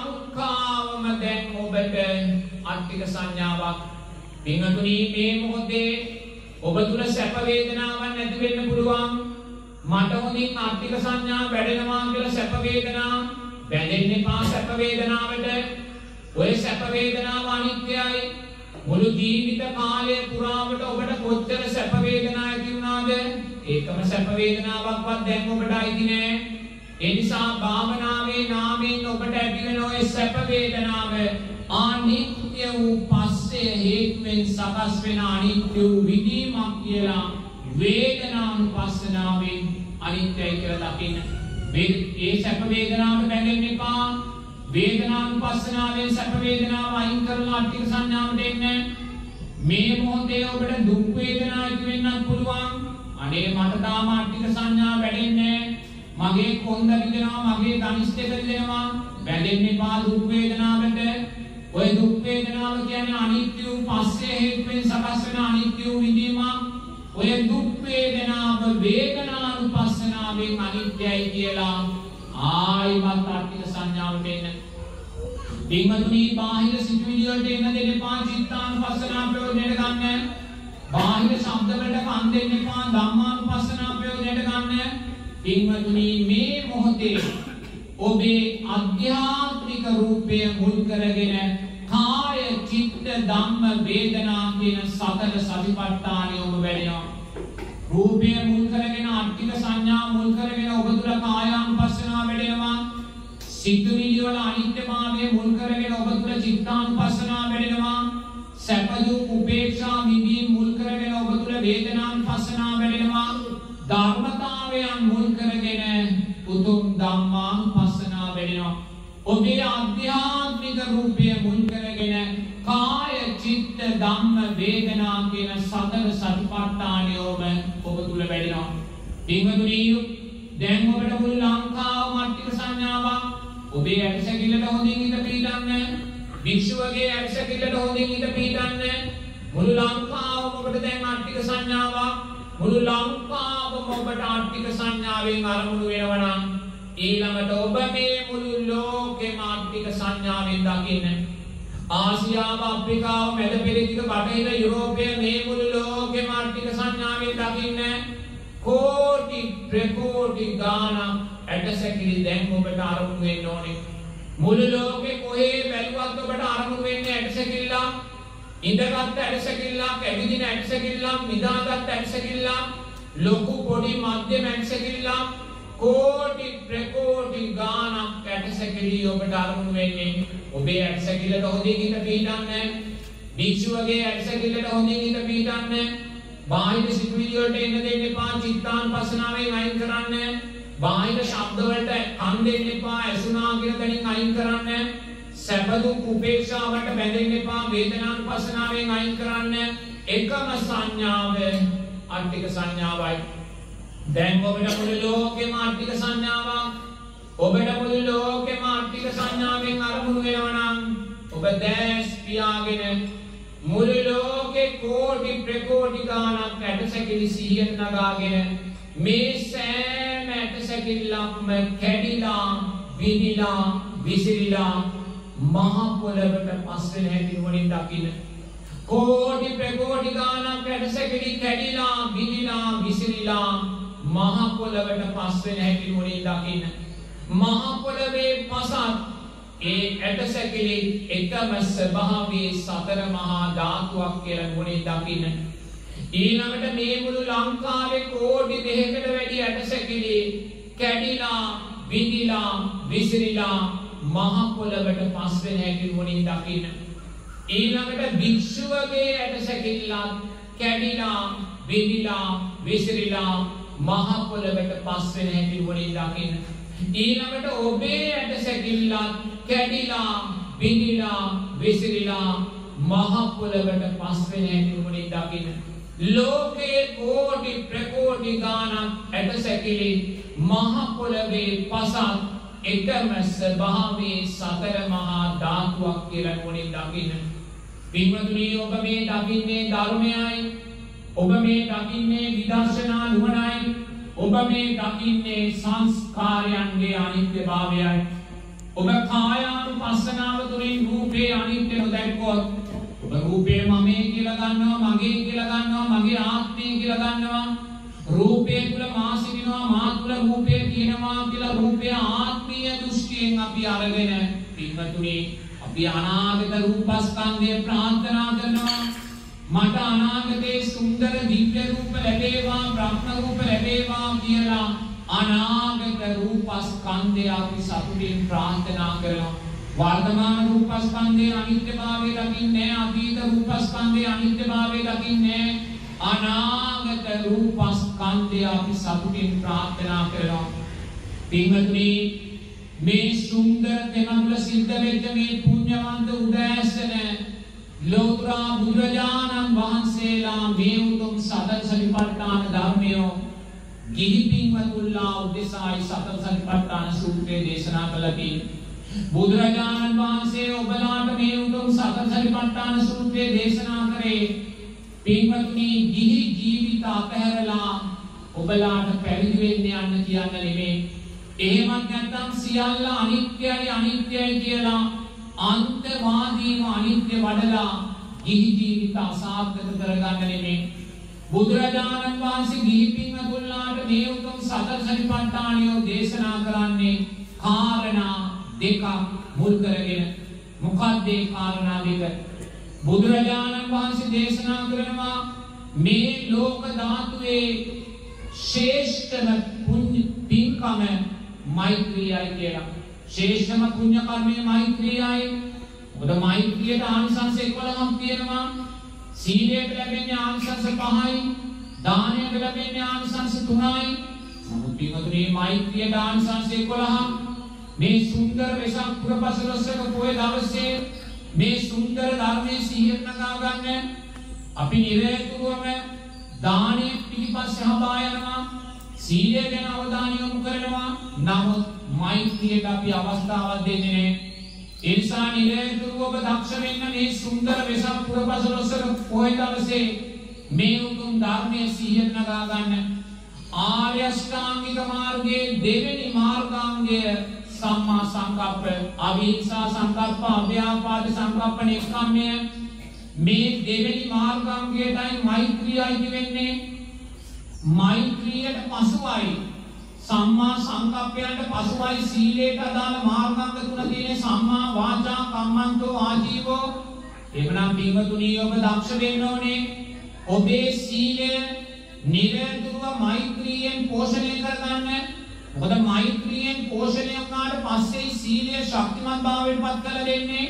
ලංකාවම දැන් ඔබට අට්ඨික සංඥාවක්. පින්වතුනි මේ මොහොතේ ඔබ තුල සැප වේදනාවක් නැති වෙන්න පුළුවන්. මට හොඳින් අට්ඨික සංඥා වැඩෙනවා කියලා සැප වේදනා බැඳෙන්න එපා. සැප වේදනාවට ඔය සැප වේදනාව අනිත්‍යයි. මුළු ජීවිත කාලය පුරාවට ඔබට කොච්චර සැප වේදනා ඇති වුණාද? ඒකම සැප වේදනාවක්වත් දැන් ඔබට ඇති නෑ. ඒ නිසා භාවනාවේ නාමයෙන් ඔබට ඇති වෙන ඔය සැප වේදනාව අනිත්‍ය වූ පස්සේ හේතුවෙන් සකස් වෙන අනිත්‍ය වූ විදීමක් කියලා වේදනානුපස්සනාවෙන් අනිත්‍යයි කියලා දකින්න. ඒ සැප වේදනාවට බැඳෙන්න එපා. වේදනානුපස්සනාවෙන් සැප වේදනාව අයින් කරලා අට්ඨික සංඥාවට එන්න. මේ මොහොතේ ඔබට දුක් වේදනා ඇති වෙන්නත් පුළුවන්. අනේ මට තාම අට්ඨික සංඥා වැඩෙන්නේ මගේ කොන්ද රිදෙනවා, මගේ ධනිෂ්ඨක රිදෙනවා. බැඳෙන්න එපා දුක් වේදනාවට. ඔය දුක් වේදනාව කියන්නේ අනිත්‍ය වූ පස්සේ හේතුවෙන් සකස් වෙන අනිත්‍ය වූ විදීමක්. ඔය දුක් වේදනාව වේදනානුපස්සනාවෙන් අනිත්‍යයි කියලා ආයිමත් අට්ඨික සංඥාවට එන්න. පින්වතුනි බාහිර සිතුවිලි වලට එන්න දෙන්න එපා. චිත්තානුපස්සනා ප්‍රයෝජනයට ගන්න. බාහිර ශබ්ද වලට කන් දෙන්න එපා. ධම්මානුපස්සනා ප්‍රයෝජනයට ගන්න. පින්වතුනි මේ මොහොතේ ඔබේ අධ්‍යාත්මික රූපය මුල් කරගෙන කාය චිත්ත ධම්ම වේදනා කියන සතර සතිපට්ඨානය ඔබ වැඩෙනවා. රූපය මුල් කරගෙන අට්ඨික සංඥා මුල් කරගෙන ඔබ තුල කායානුපස්සනාව වැඩෙනවා. සිතුවිලි වල අනිත්‍යභාවය මුල් කරගෙන ඔබ තුල චිත්තානුපස්සනාව වැඩෙනවා. සැප දුක් උපේක්ෂා විඳීම් මුල් කරගෙන ඔබ තුල වේදනානුපස්සනාව වැඩෙනවා. ධර්මතාවයන් මුල් කරගෙන උතුම් ධම්මානුපස්සනාව ඔබේ ආධ්‍යාත්මික රූපය මුල් කරගෙන කාය චිත්ත ධම්ම වේදනා කියන සතර සතිපට්ඨානයෝම ඔබ තුල වැඩෙනවා. පින්වතුනි දැන් ඔබට මුළු ලංකාව මට්ටික සංඥාවක් ඔබේ ඇටසැකිල්ලට හොඳින් ඉඳ පිටන්න භික්ෂුවගේ ඇටසැකිල්ලට හොඳින් ඉඳ පිටන්න මුළු ලංකාවම ඔබට දැන් මට්ටික සංඥාවක් මුළු ලංකාවම ඔබට ආර්ථික සංඥාවෙන් අරමුණු වෙනවා නම් ඊළඟට ඔබ මේ මුළු ලෝකෙම ආර්ථික සංඥාවෙන් දකින්න ආසියාව අප්‍රිකාව මැද පෙරදිග බටහිර යුරෝපය මේ මුළු ලෝකෙම ආර්ථික සංඥාවෙන් දකින්න කෝටි ප්‍රකෝටි ගාණක් ඇටසැකිලි දැන් ඔබට අරමුණු වෙන්න ඕනේ මුළු ලෝකේ කොහේ බැලුවත් ඔබට අරමුණු වෙන්නේ ඇටසැකිල්ල ඉඳගත් ඇටසැකිල්ලක් ඇවිදින ඇටසැකිල්ලක් නිදාගත් ඇටසැකිල්ලක් ලොකු පොඩි මධ්‍යම ඇටසැකිල්ලක් කෝටි ප්‍රකෝටි ගාණක් ඇටසැකිලි ඔබට අරමුණු වෙන්නේ ඔබේ ඇටසැකිල්ලට හොඳින් ඉඳ පිටන්න භික්ෂුවගේ ඇටසැකිල්ලට හොඳින් ඉඳ පිටන්න බාහිර සිතුවිලි වලට එන්න දෙන්න එපා චිත්තානුපස්සනාවෙන් අයින් කරන්න බාහිර ශබ්ද වලට කන් දෙන්න එපා ඇසුනා කියන තැනින් අයින් කරන්න සැප දුක් උපේක්ෂාවට බැඳෙන්න එපා වේදනානුපස්සනාවෙන් අයින් කරන්න එකම සංඥාව ආර්ථික සංඥාවයි දැන් ඔබට මුළු ලෝකෙම ආර්ථික සංඥාවක් ඔබට මුළු ලෝකෙම ආර්ථික සංඥාවෙන් අරමුණු වෙනවා නම් ඔබ දැස් පියාගෙන මුළු ලෝකේ කෝටි ප්‍රකෝටි ගාණක් ඇටසැකිලි සිහියෙන් නගාගෙන මේ සෑම ඇටසැකිල්ලක්ම කැඩිලා විදිලා විසිරිලා මහ පොළවට පස් වෙන හැටි වලින් දකින්න කෝටි ප්‍රකෝටි ගාණක් ඇටසැකිලි කැඩිලා විදිලා විසිරිලා මහ පොළවට පස් වෙන හැටි වලින් දකින්න මහ පොළවේ පසත් ඒ ඇටසැකිලි එකම ස්වභාවයේ සතර මහා ධාතුවක් කියලා නුවණින් දකින්න ඊළඟට මේ මුළු ලංකාවේ කෝටි දෙකකට වැඩි ඇටසැකිලි කැඩිලා විදිලා විසිරිලා මහ පොළවට පස් වෙන හැටි නුවණින් දකින්න ඊළඟට භික්ෂුවගේ ඇටසැකිල්ලක් කැඩිලා විදිලා විසිරිලා මහ පොළවට පස් වෙන හැටි නුවණින් දකින්න ඊළඟට ඔබේ ඇටසැකිල්ලක් කැඩිලා විදිලා විසිරිලා මහ පොළවට පස් වෙන හැටි නුවණින් දකින්න ලෝකේ කෝටි ප්‍රකෝටි ගාණක් ඇටසැකිලි මහ පොළවේ පසත් එකම ස්වභාවයේ සතර මහා ධාතුවක් කියලා නුවණින් දකින්න පින්වතුනි ඔබ මේ දකින්නේ ධර්මයයි ඔබ මේ දකින්නේ විදර්ශනා නුවණයි ඔබ මේ දකින්නේ සංස්කාරයන්ගේ අනිත්‍යභාවයයි ඔබ කායානුපස්සනාව තුළින් රූපේ අනිත්‍ය නොදැක්කොත් ඔබ රූපේ මමයි කියලා ගන්නවා මගේ කියලා ගන්නවා මගේ ආත්මය කියලා ගන්නවා රූපේ තුල මා සිටිනවා මා තුල රූපේ තියෙනවා කියලා රූපය ආත්මීය දෘෂ්ටියෙන් අපි අරගෙන පින්වතුනි අපි අනාගත රූපස්කන්ධය ප්‍රාර්ථනා කරනවා මට අනාගතේ සුන්දර දිව්‍ය රූප ලැබේවා බ්‍රහ්ම රූප ලැබේවා කියලා අනාගත රූපස්කන්ධය අපි සතුටින් ප්‍රාර්ථනා කරනවා වර්තමාන රූපස්කන්ධයේ අනිත්‍යභාවය දකින්නේ අතීත රූපස්කන්ධයේ අනිත්‍යභාවය දකින්නේ අනාගත රූපස්කන්ධය අපි සතුටින් ප්‍රාර්ථනා කරනවා පින්වතුනි මේ සුන්දර දෙමළ සිද්ධ වෙච්ච මේ පුණ්‍යවන්ත උදෑසන ලෝතර බුදුරජාණන් වහන්සේලා මේ උතුම් සතර සතිපට්ඨාන ධර්මය ගිහි පින්වතුන්ලා උදෙසායි සතර සතිපට්ඨාන සූත්‍රය දේශනා කළා තියෙනවා බුදුරජාණන් වහන්සේ ඔබලාට මේ උතුම් සතර සතිපට්ඨාන සූත්‍රය දේශනා කරේ පින්වත්නි ගිහි ජීවිත අපහැරලා ඔබලාට පැවිදි වෙන්න යන්න කියන්න නෙමෙයි එහෙමත් නැත්නම් සියල්ල අනිත්‍යයි අනිත්‍යයි කියලා අන්තවාදීව අනිත්‍ය වඩලා ගිහි ජීවිත අසාර්ථක කරගන්න නෙමෙයි බුදුරජාණන් වහන්සේ ගිහි පින්වතුන්ලාට මේ උතුම් සතර සතිපට්ඨානය දේශනා කරන්නේ කාරණා දෙක මුල් කරගෙන මොකක්ද ඒ කාරණා දෙක බුදුරජාණන් වහන්සේ දේශනා කරනවා මේ ලෝක ධාතුවේ ශ්‍රේෂ්ඨම පුණ්‍ය පින්කම මෛත්‍රියයි කියලා ශ්‍රේෂ්ඨම පුණ්‍ය කර්මය මෛත්‍රියයි ඔබ මෛත්‍රියට ආනිසංස 11ක් තියෙනවා සීලයට ලැබෙන්නේ ආනිසංස 5යි දානයට ලැබෙන්නේ ආනිසංස 3යි නමුත් මේ මෛත්‍රියට ආනිසංස 11ක් මේ සුන්දර වෙසක් පුර පසළොස්වක පොය දවසේ මේ සුන්දර ධර්මයේ සිහියට නගා ගන්න අපි නිරතුරුවම දානෙ පිළිපස්සේ හඹා යනවා සීලය ගැන අවධානය යොමු කරනවා නමුත් මෛත්‍රියට අපි අවස්ථාවක් දෙන්නේ නැහැ ඒ නිසා නිරතුරුව ඔබ දක්ෂ වෙන්න මේ සුන්දර වෙසක් පුර පසළොස්වක පොය දවසේ මේ උතුම් ධර්මයේ සිහියට නගා ගන්න ආර්ය අෂ්ටාංගික මාර්ගයේ දෙවෙනි මාර්ගාංගය සම්මා සංකප්ප අවිහිංසා සංකප්ප අව්‍යාපාද සංකප්ප නික්කම්මය මේ දෙවෙනි මාර්ගාංගයටයි මෛත්‍රියයි වෙන්නේ මෛත්‍රියට පසුවයි සම්මා සංකප්පයට පසුවයි සීලයට අදාළ මාර්ගාංග තුන තියෙන සම්මා වාචා කම්මන්තෝ ආජීවෝ එවනම් පින්වතුනි ඔබ දක්ෂ වෙන්න ඕනේ ඔබේ සීලය නිරතුරුව මෛත්‍රියෙන් පෝෂණය කරගන්න මොකද මෛත්‍රියෙන් පෝෂණය වුණාට පස්සේ සීලය ශක්තිමත් භාවයට පත් කරලා දෙන්නේ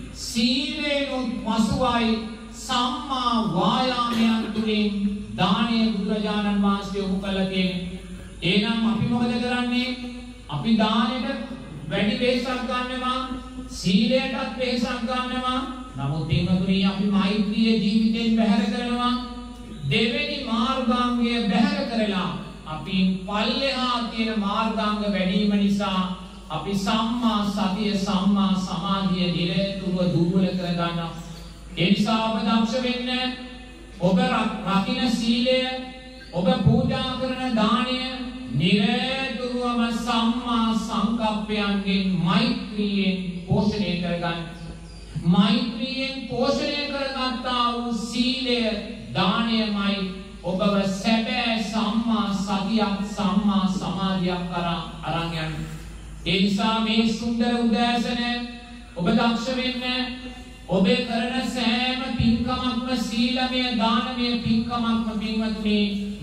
සීලයෙන් පසුවයි සම්මා වායාමයන් තුලින් දානය බුදුරජාණන් වහන්සේ යොමු කළා කියන්නේ එහෙනම් අපි මොකද කරන්නේ අපි දානෙට වැඩි වෙහසක් ගන්නවා සීලයටත් වෙහසක් ගන්නවා නමුත් මේතුණී අපි මෛත්‍රිය ජීවිතයෙන් බැහැර කරනවා දෙවෙනි මාර්ගාංගය බැහැර කරලා අපි පල්ලෙහා තියෙන මාර්ගාංග වැඩිම නිසා අපි සම්මා සතිය සම්මා සමාධිය නිරතුරුව දුර්වල කර ගන්නවා ඒ නිසා ඔබ දක්ෂ වෙන්න ඔබ රකින්න සීලය ඔබ පූජා කරන දානය නිරතුරුවම සම්මා සංකප්පයන්ගෙන් මෛත්‍රියෙන් පෝෂණය කරගන්න මෛත්‍රියෙන් පෝෂණය කරගත්තා වූ සීලය දානයමයි ඔබව සැබෑ සම්මා සතියක් සම්මා සමාධියක් කරා අරන් යන්නේ ඒ නිසා මේ සුන්දර උදෑසන ඔබ දක්ෂ වෙන්න ඔබේ කරන සෑම පින්කමක්ම සීලමය දානමය පින්කමක්ම පින්වතුනි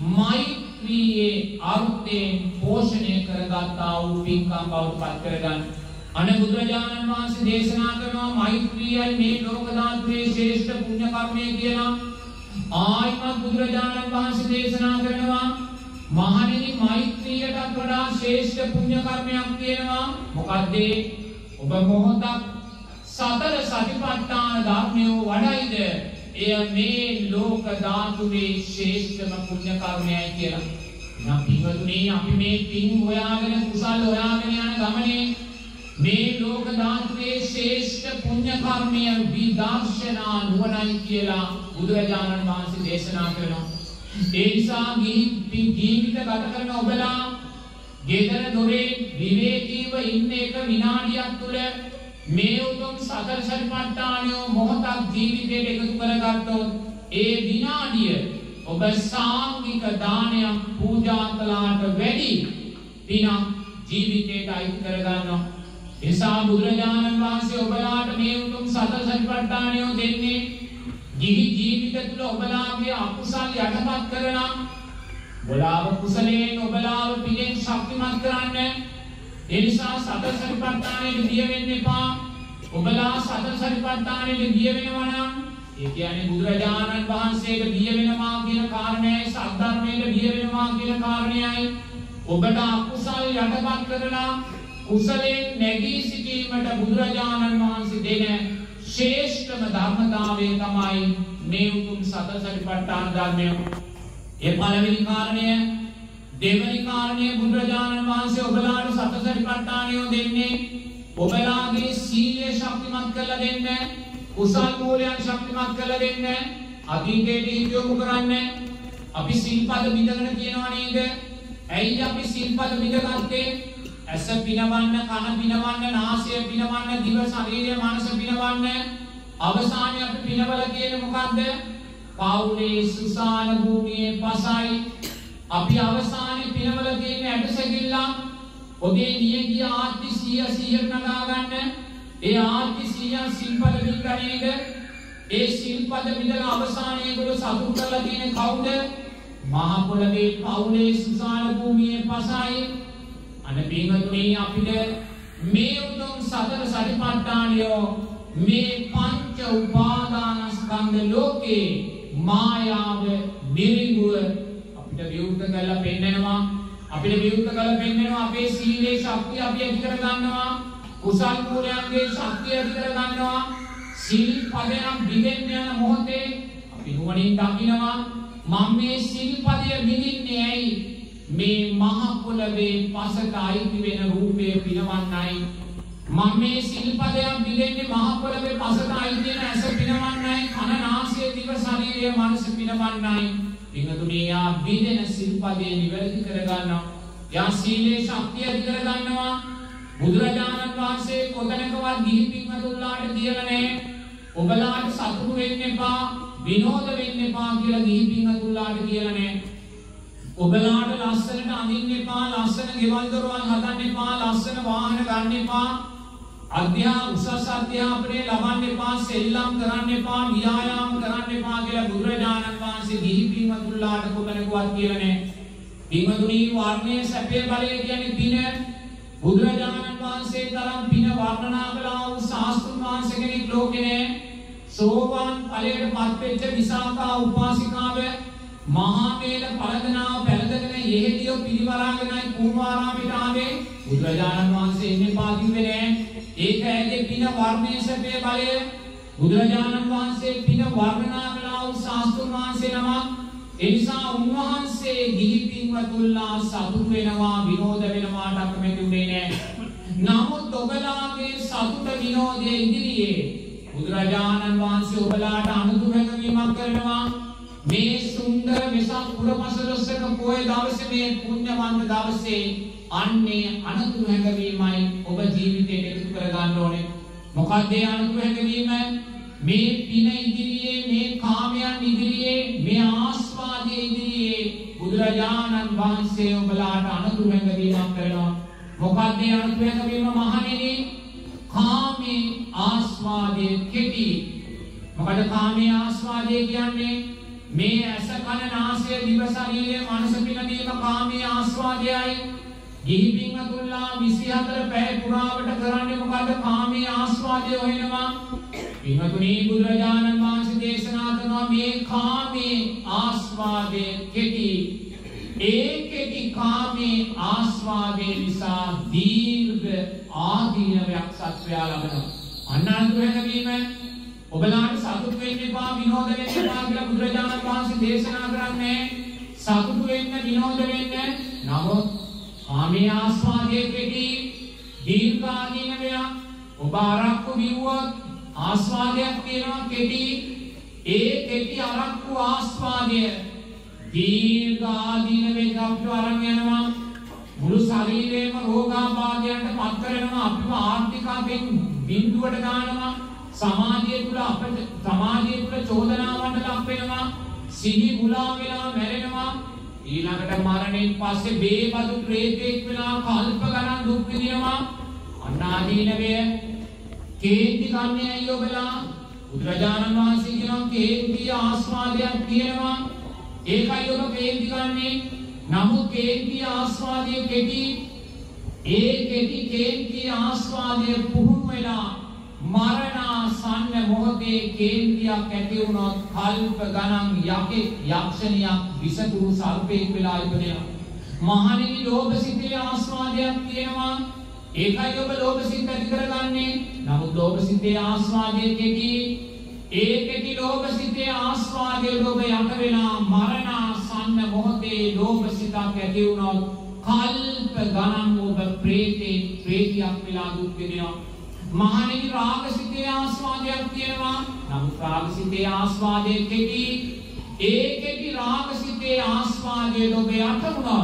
මෛත්‍රියේ අර්ථයෙන් පෝෂණය කරගත්තා වූ පින්කම් බවට පත් කරගන්න අනේ බුදුරජාණන් වහන්සේ දේශනා කරනවා මෛත්‍රියයි මේ ලෝක ධාතුවේ ශ්‍රේෂ්ඨ පුණ්‍ය කර්මය කියලා ආයිමත් බුදුරජාණන් වහන්සේ දේශනා කරනවා මහණෙනි මෛත්‍රියටත් වඩා ශ්‍රේෂ්ඨ පුණ්‍ය කර්මයක් තියෙනවා මොකද්ද ඔබ මොහොතක් සතර සතිපට්ඨාන ධර්මයේ වඩයිද එය මේ ලෝක ධාතුවේ ශ්‍රේෂ්ඨම පුණ්‍ය කර්මයයි කියලා නම් පින්වතුනි අපි මේ පින් හොයාගෙන කුසල් හොයාගෙන යන ගමනේ මේ ලෝක ධාතුවේ ශ්‍රේෂ්ඨ පුණ්‍ය කර්මය විදර්ශනා නුවණයි කියලා බුදුරජාණන් වහන්සේ දේශනා කරනවා ඒ නිසා ජීවිත ගත කරන ඔබලා ගෙදර දොරේ විවේකීව ඉන්න එක විනාඩියක් තුල මේ උතුම් සතර සතිපට්ඨානය මොහොතක් ජීවිතයට එකතු කරගත්තොත් ඒ විනාඩිය ඔබ සාංගික දානයක් පූජා කළාට වැඩි පිනක් ජීවිතයට අයිති කරගන්නවා එසා බුදුරජාණන් වහන්සේ ඔබලාට මේ උතුම් සතර සතිපට්ඨානය දෙන්නේ ජීවි ජීවිත තුළ ඔබලාගේ අකුසල් යටපත් කරලා ඔබලාව කුසලයෙන් ඔබලාව පිළිෙන් ශක්තිමත් කරන්න ඒ නිසා සතර සතිපට්ඨානෙට ගිය වෙන්න එපා ඔබලා සතර සතිපට්ඨානෙට ගිය වෙනවා නම් ඒ කියන්නේ බුදුරජාණන් වහන්සේට ගිය වෙනවා කියන කාරණයයි සද්ධර්මයට ගිය වෙනවා කියන කාරණයයි ඔබට අකුසල් යටපත් කරලා කුසලයෙන් නැගී සිටීමට බුදුරජාණන් වහන්සේ දෙන ශ්‍රේෂ්ඨම ධර්මතාවය තමයි මේ උතුම් සතර සතිපට්ඨාන ධර්මය. ඒ පළවෙනි කාරණය දෙවෙනි කාරණය බුදුරජාණන් වහන්සේ ඔබලාට සතර සතිපට්ඨානය දෙන්නේ ඔබලාගේ සීලය ශක්තිමත් කරලා දෙන්න, කුසල් මූලයන් ශක්තිමත් කරලා දෙන්න, අතීතයට යොමු කරන්න. අපි සිල්පද බිඳගෙන කියනවා නේද? ඇයි අපි සිල්පද බිඳගත්තේ? ඇස පිනවන්න, කන පිනවන්න, නාසය පිනවන්න, දිව, ශරීරය, මනස පිනවන්න. අවසානයේ අපි පිනවල කියන්නේ මොකද්ද? පවුලේ සුසාන භූමියේ පසයි. අපි අවසානයේ පිනවල කියන්නේ ඇටසැකිල්ල. ඔබේ නියගිය ආත්ති 100 නගා ගන්න. ඒ ආත්ති 100 සිල්පද බිඳගන්නේද? ඒ සිල්පද බිඳලා අවසානයේ ඒගොල්ලෝ සතුට කරලා තියෙන කවුද? මහ පොළවේ පවුලේ සුසාන භූමියේ පසයි. අනපින්තුනි අපිට මේ උතුම් සතර සතිපට්ඨානය මේ පංච උපාදානස්කන්ධ ලෝකේ මායාව නිරිගුව අපිට විවෘත කරලා පෙන්නනවා. අපිට විරුද්ධ කළ පෙන්නනවා අපේ සීලේ ශක්තිය අපි ඇති කර ගන්නවා. කුසල් මූලයන්ගේ ශක්තිය ඇති කර ගන්නවා. සීල් පදයන් බිඳෙන්න යන මොහොතේ අපි නුවණින් දකිනවා මම මේ සීල් පදය බිඳින්නේ ඇයි? මේ මහ පොළවේ පසට අයිති වෙන රූපේ පිනවන්නයි. මම මේ සීල් පදයන් බිඳින්නේ මහ පොළවේ පසට අයිති වෙන ඇස පිනවන්නයි. කන නාසය දිව ශරීරය මනස පිනවන්නයි. පින්තුණී යා බිඳෙන සීල් පදේ නිවැරදි කර ගන්නවා. යා සීලේ ශක්තිය ඇති කර ගන්නවා. බුදුරජාණන් වහන්සේ කොතැනකවත් ගිහි පින්වතුන්ලාට කියලා නැහැ. ඔබලාට සතුටු වෙන්න එපා, විනෝද වෙන්න එපා කියලා ගිහි පින්වතුන්ලාට කියලා නැහැ. ඔබලාට ලස්සනට අඳින්න එපා, ලස්සන ගෙවල් දොරවල් හදන්න එපා, ලස්සන වාහන ගන්න එපා, උසස් අධ්‍යාපනය ලබන්න එපා, සෙල්ලම් කරන්න එපා, ව්‍යායාම කරන්න එපා කියලා බුදුරජාණන් වහන්සේ ගිහි පින්වතුන්ලාට කොතැනකවත් කියලා නැහැ. පින්වතුනි වර්ණයේ සැපේ බලය කියන්නේ පින. බුදුරජාණන් වහන්සේ තරම් පින වර්ණනා කළා වූ ශාස්ත්‍රුන් වහන්සේ කෙනෙක් ලෝකේ නැහැ. සෝවාන් ඵලයට පත්වෙච්ච විසාකා උපාසිකාව මහා මේල පළදනාව පැලදගෙන යෙහෙදිය පිරිවරාගෙනයි කුමාරාමයට ආවේ. බුදුරජාණන් වහන්සේ එන්නේ පාදිවේ නැහැ. ඒක ඇගේ පින වර්ණයේ සැපේ බලය. බුදුරජාණන් වහන්සේ පින වර්ණනා කළා වූ ශාස්ත්‍රුන් වහන්සේ නමක්. එනිසා උන්වහන්සේ ගිහි පින්වතුන්ලා සතුටු වෙනවා, විනෝද වෙනවාට අකමැති උනේ නැහැ. නමුත් ඔබලාගේ සතුට විනෝදයේ ඉදිරියේ බුදුරජාණන් වහන්සේ ඔබලාට අනුතුමැවීමක් කරනවා. මේ සුන්දර වෙසක් පුරපසළොස්වක පොය දවසේ මේ පුණ්‍යවන්ත දවසේ අන්නේ අනුතුමැවීමයි ඔබ ජීවිතයට එකතු කර ගන්න ඕනේ. මොකක්ද ඒ අනුතුමැවීම? මේ පින ඉදිරියේ, මේ කාමයන් ඉදිරියේ, මේ ආස්වාදයේ ඉදිරියේ බුදුරජාණන් වහන්සේ ඔබලාට අනුතුමැවීමක් කරනවා. මොකක්ද ඒ අනුතුමැවීම මහණෙනි? කාමේ ආස්වාදයේ කෙටි. මොකද කාමයේ ආස්වාදය කියන්නේ? මේ ඇස කන නාසය දිව ශරීරය මනස පිනදීම කාමයේ ආස්වාදයයි. ගිහි පින්වතුන්ලා 24 පැය පුරාවට කරන්නේ මොකද? කාමයේ ආස්වාදය හොයනවා. පින්වතුනි බුදුරජාණන් වහන්සේ දේශනා කරනවා මේ කාමයේ ආස්වාදය කෙටි. ඒ කෙටි කාමයේ ආස්වාදයේ නිසා දීර්ඝ ආදීනවයක් සත්වයා ලබනවා. අන්නන්තුහැවීම ඔබලාට සතුට වෙන්න එපා, විනෝද වෙන්න එපා කියලා බුදුරජාණන් වහන්සේ දේශනා කරන්නේ. සතුට වෙන්න, විනෝද වෙන්න. නමුත් කාමයේ ආස්වාදයේ කෙටි, දීර්ඝ ආදීනවයක්. ඔබ අරක්කු බිව්වොත් ආස්වාදයක් තියෙනවා කෙටි. ඒ කෙටි අරක්කු ආස්වාදය දීර්ඝ ආදීනවයක් අපිට අරන් යනවා. මුළු ශරීරේම රෝගාබාධයන්ට පත් කරනවා. අපිව ආර්ථිකයෙන් බිඳුවට දානවා. සමාජය තුළ චෝදනාවන්ට ලක් වෙනවා. සිහි මුලා වෙලා මැරෙනවා. ඊළඟට මරණයෙන් පස්සේ බේබදු ප්‍රේතෙක් වෙලා කල්ප ගණන් දුක් විඳිනවා. අනාදීනවය කේන්ති ගන්නේ අය ඔබලා. බුදුරජාණන් වහන්සේ කියනවා කේන්ති ආස්වාදයක් තියෙනවා. ඒකයි ඔබ කේන්ති ගන්නේ. නමුත් කේන්ති ආස්වාදය කෙටි. ඒ කෙටි කේන්ති ආස්වාදය පුහුණු වෙලා මරණාසන්න මොහොතේ කේන්තියක් ඇති වුණොත් කල්ප ගණන් යකෙක් යක්ෂණියක් විසතුරු සර්පෙක් වෙලා ඉපදෙනවා. මහණෙනි ලෝභ සිතේ ආස්වාදයක් තියෙනවා. ඒකයි ඔබ ලෝභ සිත ඇති කරගන්නේ. නමුත් ලෝභ සිතේ ආස්වාදය කෙටි. ඒ කෙටි ලෝභ සිතේ ආස්වාදයේ ඔබ යට වෙලා මරණාසන්න මොහොතේ ලෝභ සිතක් ඇති වුණොත් කල්ප ගණන් ඔබ ප්‍රේතියක් වෙලා දුක් විඳිනවා. මහණෙනි රාගසිතේ ආස්වාදයක් තියෙනවා. නමුත් රාගසිතේ ආස්වාදයේ කෙටි. ඒ කෙටි රාගසිතේ ආස්වාදයේ ඔබ යට වුණොත්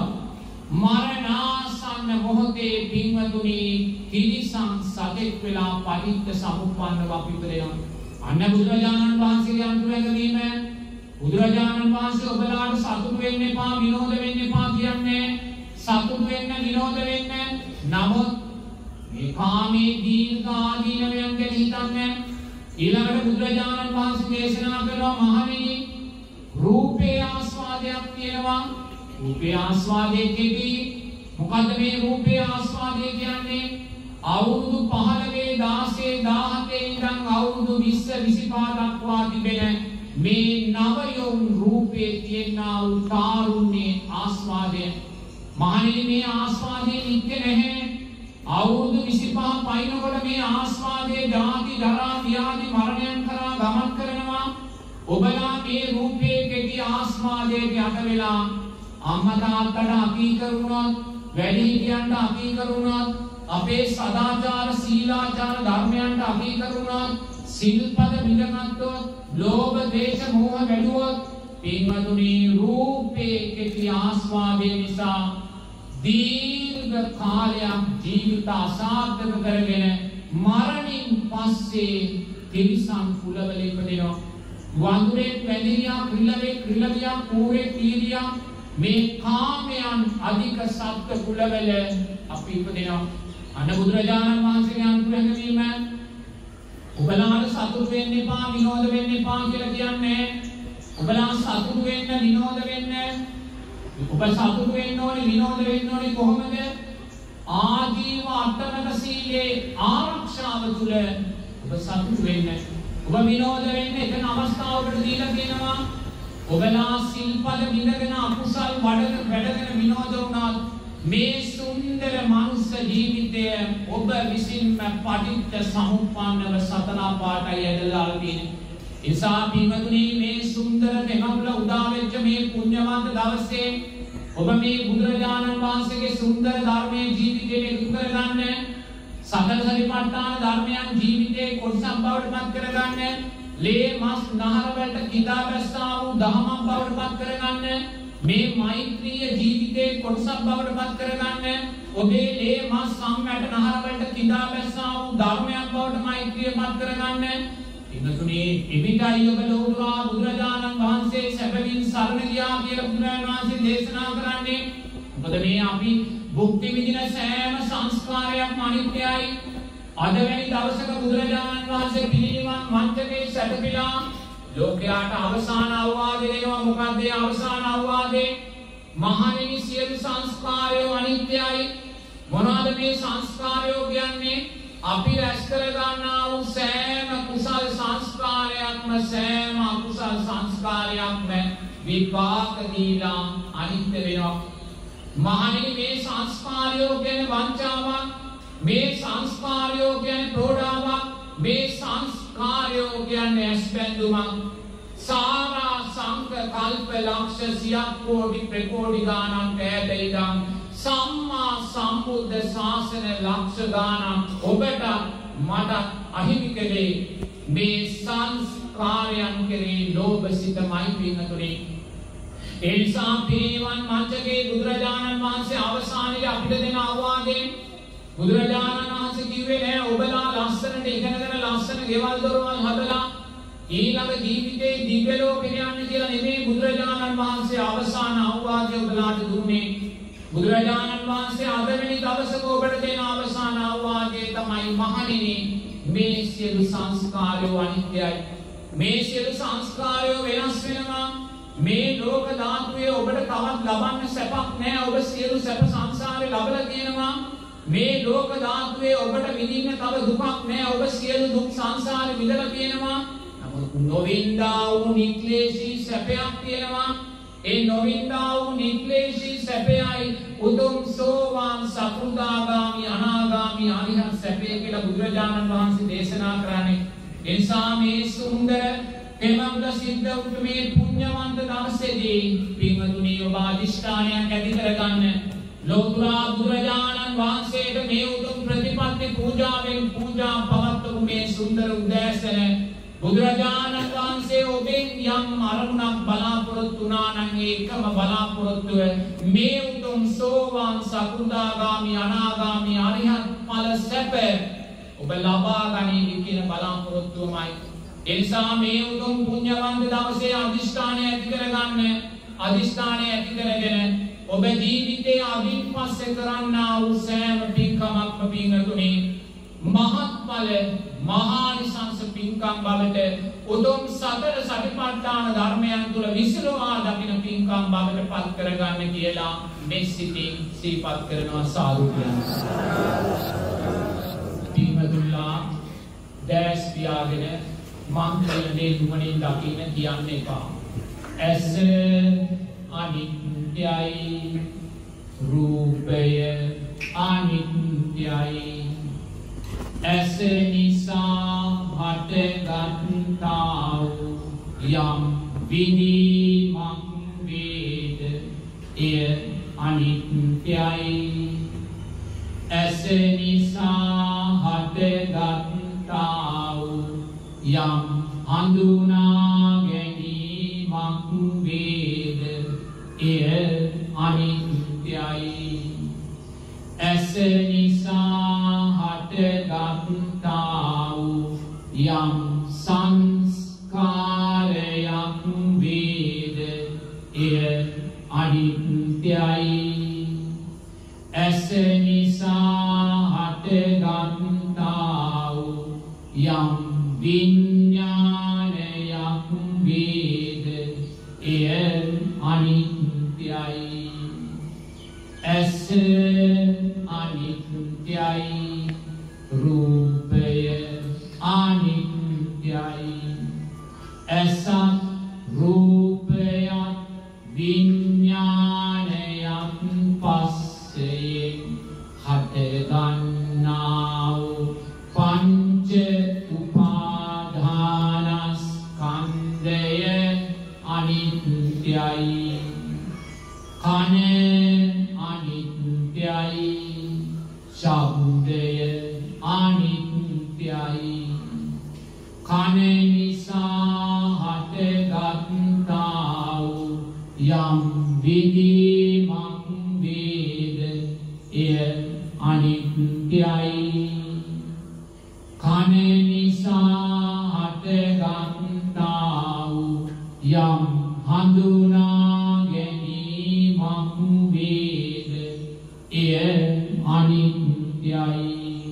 මරණාසන්න මොහොතේ පින්වතුනි තිරිසන් සතෙක් වෙලා පටිච්ච සමුප්පන්නව අපි ඉපදෙනවා. අන්න බුදුරජාණන් වහන්සේගේ අනුතුමැවීම. බුදුරජාණන් වහන්සේ ඔබලාට සතුටු වෙන්න එපා, විනෝද වෙන්න එපා කියන්නේ. සතුටු වෙන්න, විනෝද වෙන්න. නමුත් මේ කාමයේ දීර්ඝ ආදීනවයන් ගැන හිතන්නේ. ඊළඟට බුදුරජාණන් වහන්සේ දේශනා කරනවා මහණෙනි රූපේ ආස්වාදයක් තියෙනවා. රූපේ ආස්වාදයේ කෙටි. මොකද්ද මේ රූපේ ආස්වාදය කියන්නේ? අවුරුදු 15 16 17 ඉඳන් අවුරුදු 20 25 දක්වා තිබෙන මේ නවයොන් රූපේ තියෙනා වූ තාරුණ්‍ය ආස්වාදය. මහණෙනි මේ ආස්වාදයේ නිත්‍ය නැහැ. අවුරුදු 25 පයින්කොට මේ ආස්වාදයේ ජාති ජරා ව්‍යාධි මරණයන් කරා ගමන් කරනවා. ඔබලා මේ රූපයේ කෙටි ආස්වාදයේ යට වෙලා අම්මා තාත්තට අකීකරුණොත්, වැඩිහිටියන්ට අකීකරුණොත්, අපේ සදාචාර සීලාචාර ධර්මයන්ට අකීකරුණොත්, සිල්පද විඳගත්තොත්, ලෝභ දේශ මෝහ වැඩුවොත්, පින්වතුනි රූපේ කෙටි ආස්වාදයේ නිසා දීර්ඝ කාලයක් ජීවිත අසාර්ථක කරගෙන මරණින් පස්සේ තිරිසන් කුලවල ඉපදෙනවා. වඳුරේ පැලිරියා ක්‍රිලවියා කූරේ තීරියා මේ කාමයන් අධික සත්ත්ව කුලවල අපි ඉපදෙනවා. අන්න බුදුරජාණන් වහන්සේගේ අනුග්‍රහවීම ඔබලාට සතුටු වෙන්න එපා විනෝද වෙන්න එපා කියලා කියන්නේ. ඔබලා සතුටු වෙන්න විනෝද වෙන්න ඔබ සතුටු වෙන්න ඕනේ විනෝද වෙන්න ඕනේ කොහොමද? ආජීව අට්ඨමක සීලේ ආරක්ෂාව තුල ඔබ සතුටු වෙන්න. ඔබ විනෝද වෙන්න එක අවස්ථාවකට දීලා තියෙනවා. ඔබලා සිල්පද විඳගෙන අකුසල් වැඩගෙන විනෝද වුණා මේ සුන්දර මනුස්ස ජීවිතය ඔබ විසින්ම පටිච්ච සමුප්පන්නව සතර පාටයි ඇදලා තියෙන්නේ. නිසා පින්වතුනි මේ සුන්දර දෙමවුල උදා වෙච්ච මේ පුණ්‍යවන්ත දවසේ ඔබ මේ බුදුරජාණන් වහන්සේගේ සුන්දර ධර්මයේ ජීවිතයට එකතු කරගන්න, සකල සතිපට්ඨාන ධර්මයන් ජීවිතේ කොටසක් බවට පත් කරගන්න, ලේ මස් නහර වලට කිඳා බැස්සා වූ දහමක් බවට පත් කරගන්න, මේ මෛත්‍රීය ජීවිතේ කොටසක් බවට පත් කරගන්න, ඔබේ ලේ මස් සම්මැට නහර වලට කිඳා බැස්සා වූ ධර්මයක් බවට මෛත්‍රිය පත් කරගන්න. ඉන්නතුනේ එවිටයි ඔබ ලෝතුරා බුදුරජාණන් වහන්සේ සැබවින් සරණ ගියා කියලා බුදුරජාණන් වහන්සේ දේශනා කරන්නේ. මොකද මේ අපි භුක්ති විඳින සෑම සංස්කාරයක්ම අනිත්‍යයි. අද වැනි දවසක බුදුරජාණන් වහන්සේ පිළිනිවන් මංචකේ සැතපීලා ලෝකයාට අවසාන අවවාදය දෙනවා. මොකක්ද ඒ අවසාන අවවාදේ? මහණෙනි සියලු සංස්කාරය අනිත්‍යයි. මොනවාද මේ සංස්කාරය කියන්නේ? අපි රැස් කර ගන්නා වූ සෑම කුසල සංස්කාරයක්ම සෑම අකුසල සංස්කාරයක්ම විපාක දීලා අනිත්‍ය වෙනවා. මහණෙනි මේ සංස්කාරය කියන්නේ වංචාවක්, මේ සංස්කාරය කියන්නේ ප්‍රෝඩාවක්, මේ සංස්කාරය කියන්නේ ඇස්බැඳුමක්. සාරා සංක කල්ප ලක්ෂ සියක් කෝටි ප්‍රකෝටි ගානක් ඈතයිදන් සම්මා සම්බුද්ධ ශාසන ලක්ෂ ගානක් ඔබට මට අහිමි කළේ මේ සංස්කාරයන් කෙරේ ලෝභ සිතමයි පින්නතුනේ. ඒ නිසා පිරිනිවන් මංචකේ බුදුරජාණන් වහන්සේ අවසානයේ අපිට දෙන අවවාදයෙන් බුදුරජාණන් වහන්සේ කිව්වේ නෑ ඔබලා ලස්සනට ඉගෙනගෙන ලස්සන ගෙවල් දොරවල් හදලා ඊළඟ ජීවිතේ දිව්‍ය ලෝකෙට යන්න කියලා නෙමෙයි බුදුරජාණන් වහන්සේ අවසාන අවවාදය ඔබලාට දුන්නේ. බුදුරජාණන් වහන්සේ අද වෙනි දවසක ඔබට දෙන අවසාන අවවාදය තමයි මහණෙනි මේ සියලු සංස්කාරය අනිත්‍යයි. මේ සියලු සංස්කාරය වෙනස් වෙනවා. මේ ලෝක ධාතුවේ ඔබට තවත් ලබන්න සැපක් නැහැ. ඔබ සියලු සැප සංසාරේ ලබලා තියෙනවා. මේ ලෝක ධාතුවේ ඔබට විඳින්න තව දුකක් නැහැ. ඔබ සියලු දුක් සංසාරේ විඳලා තියෙනවා. නමුත් නොවින්දා වූ නික්ලේශී සැපයක් තියෙනවා. ඒ නොවින්දා වූ නික්ලේශී සැපයයි උතුම් සෝවාන් සකෘදාගාමි අනාගාමි අරිහත් සැපය කියලා බුදුරජාණන් වහන්සේ දේශනා කරන්නේ. ඒ නිසා මේ සුන්දර එමඟ සිද්ධ වූ මේ පුණ්‍යවන්ත දවසේදී පින්වතුනි ඔබ අධිෂ්ඨානයක් ඇති කරගන්න. ලෝතුරා බුදුරජාණන් වහන්සේට මේ උතුම් ප්‍රතිපත්ති පූජාවෙන් පූජා පවත්වපු මේ සුන්දර උදෑසන බුදුරජාණන් වහන්සේ ඔබෙන් යම් අරමුණක් බලාපොරොත්තු වුණා නම් ඒකම බලාපොරොත්තුව මේ උතුම් සෝවාන් සකෘදාගාමි අනාගාමි අරිහත් ඵල සැප ඔබ ලබා ගනිවි කියන බලාපොරොත්තුවමයි. ඒ නිසා මේ උතුම් පුණ්‍යවන්ත දවසේ අධිෂ්ඨානය ඇති කරගන්න. අධිෂ්ඨානය ඇති කරගෙන ඔබ ජීවිතයේ අදින් පස්සේ කරන්නා වූ සෑම පින්කමක්ම පින්තුනේ මහත්ඵල මහානිසංස පින්කම් බවට උතුම් සතර සතිපට්ඨාන ධර්මයන් තුල විසිරවා දකින පින්කම් බවට පත් කරගන්න කියලා මේ සිතින් සිහිපත් කරනවා. සාදු පින්වතුන්ලා දැස් පියාගෙන මං කියන දේ නුවණින් දකින්න කියන්න එපා. ඇස අනිත්‍යයි, රූපය අනිත්‍යයි. ඇස නිසා හටගත්තා වූ යම් විඳීමක් වේද එය අනිත්‍යයි. ඇස නිසා හටගත්තා වූ යම් හඳුනා ගැනීමක් වේද එය අනිත්‍යයි. ඇස නිසා හටගත්තා වූ යම් සංස්කාරයක් වේද එය අනිත්‍යයි. ඇස නිසා හටගත්තා වූ යම් විඥානයක් වේද එය අනිත්‍යයි. ඇස අනිත්‍යයි. රූපය අනිත්‍යයි. ඇසත් රූපයත් විඥානයත් පස්සයෙන් හටගන්නා වූ පංච උපාදානස්කන්ධය අනිත්‍යයි. කන අනිත්‍යයි. ශබ්දය අනිත්‍යයි. කන නිසා හටගත්තා වූ යම් විඳීමක් වේද එය අනිත්‍යයි. කන නිසා හටගත්තා වූ යම් හඳුනා ගැනීමක් වේද එය අනිත්‍යයි.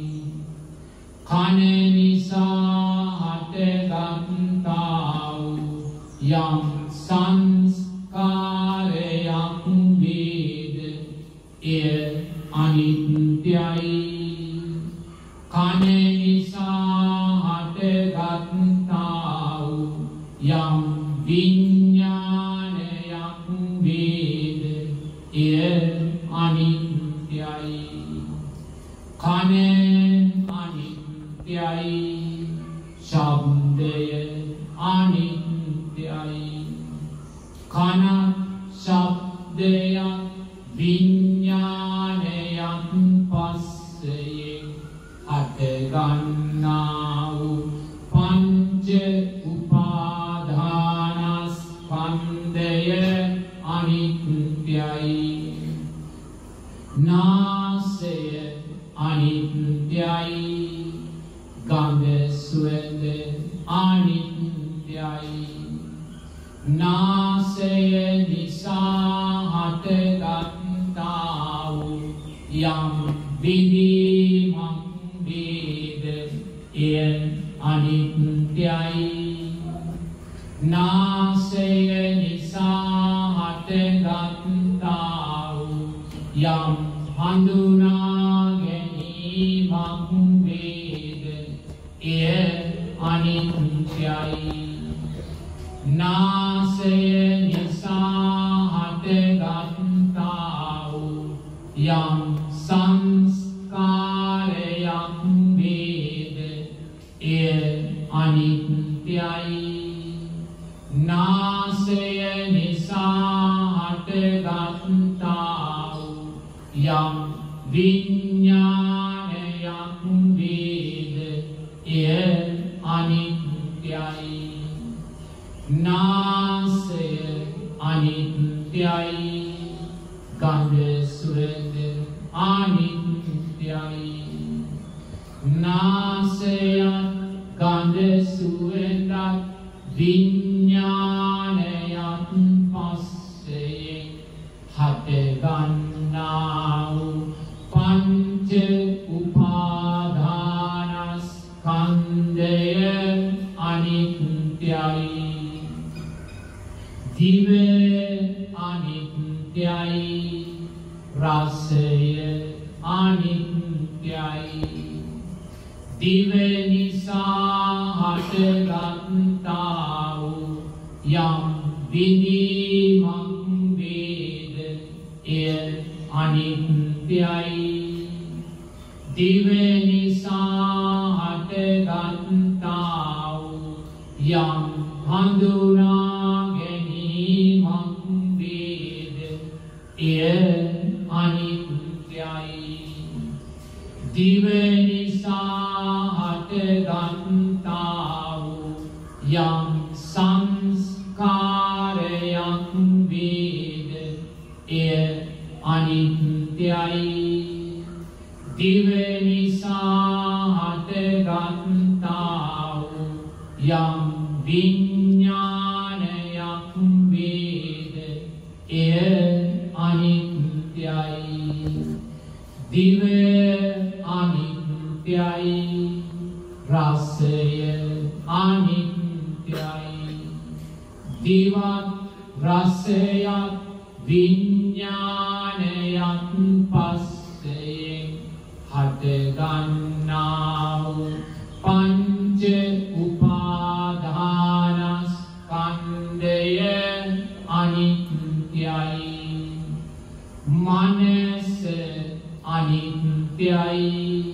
කන නිසා හටගත්තා වූ යම් සංස්කාරයක් වේද එය අනිත්‍යයි. කන නිසා හටගත්තා වූ යම් විඥානයක් වේද එය අනිත්‍යයි. කන අනිත්‍යයි. ශබ්දය අනිත්‍යයි. කන ශබ්දයක් විඥානයක් පස්සයෙන් හටගන්නා වූ පංච උපාදානස්කන්ධය අනිත්‍යයි. නාසය අනිත්‍යයි. ගන්ධ සුවඳ අනිත්‍යයි. නාසය නිසා හටගත්තා වූ යම් විඳීමක් වේද එය අනිත්‍යයි. නාසය නිසා හටගත්තා වූ යම් හඳුනා ගැනීමක් වේද එය අනිත්‍යයි. නාසය නිසා හටගත්තා වූ යම් සංස්කාරයක් වේද එය අනිත්‍යයි. නාසය නිසා හටගත්තා වූ යම් විඥානයක් වේද එය අනිත්‍යයි. නාසය අනිත්‍යයි. ගන්ධ සුවඳ අනිත්‍යයි. නාසයත් ගන්ධ සුවඳත් විඥානයත් පස්සයෙන් හටගන්නා වූ පංච උපාදානස්කන්ධය අනිත්‍යයි. දිව අනිත්‍යයි. රසය අනිත්‍යයි. දිව නිසා හටගත්තා වූ යම් විඳීමක් වේද එය අනිත්‍යයි. අනිත්‍යයි දිව නිසා හටගත්තා වූ යම් හඳුනා ගැනීමක් වේද එය අනිත්‍යයි දිව නිසා හටගත්තා වූ යම් සංස්කාරයක් වේද එය අනිත්‍යයි දිව නිසා හටගත්තා වූ යම් විඥානයක් වේද එය අනිත්‍යයි දිව අනිත්‍යයි රසය අනිත්‍යයි දිවත් රසයත් විඥානයත් පස්සයෙන් හටගන්නා වූ පංච උපාදානස්කන්ධය අනිත්‍යයි මනස අනිත්‍යයි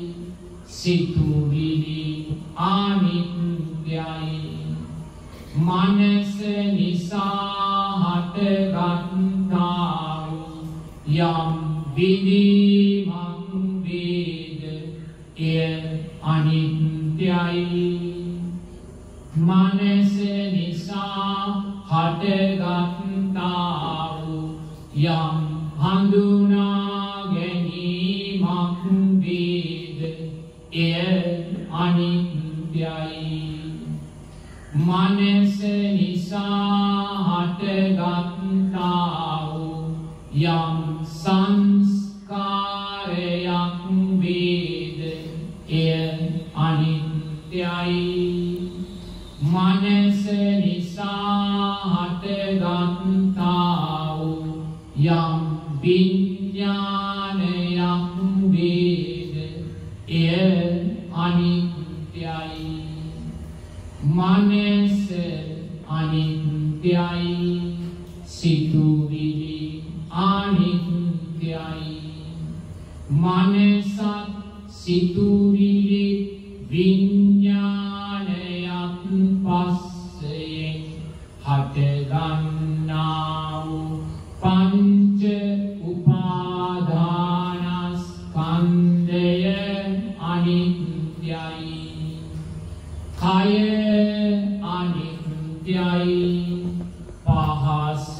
සිතුවිලි අනිත්‍යයි මනස නිසා හටගත්තා වූ යම් විඳීමක් වේද එය අනිත්‍යයි මනස නිසා හටගත්තා වූ යම් හඳුනා ගැනීමක් වේද එය අනිත්‍යයි මනස නිසා හටගත්තා වූ යම් සංස්කාරයක් වේද එය අනිත්‍යයි මනස නිසා හටගත්තා වූ යම් විඥානයක් වේද එය අනිත්‍යයි මනස අනිත්‍යයි සිතුවිලි අනිත්‍යයි මනසත් සිතුවිලි විඥානයක් පස්සයෙන් හටගන්නා වූ පංච උපාදානස්කන්ධය අනිත්‍යයි කය අනිත්‍යයි පහස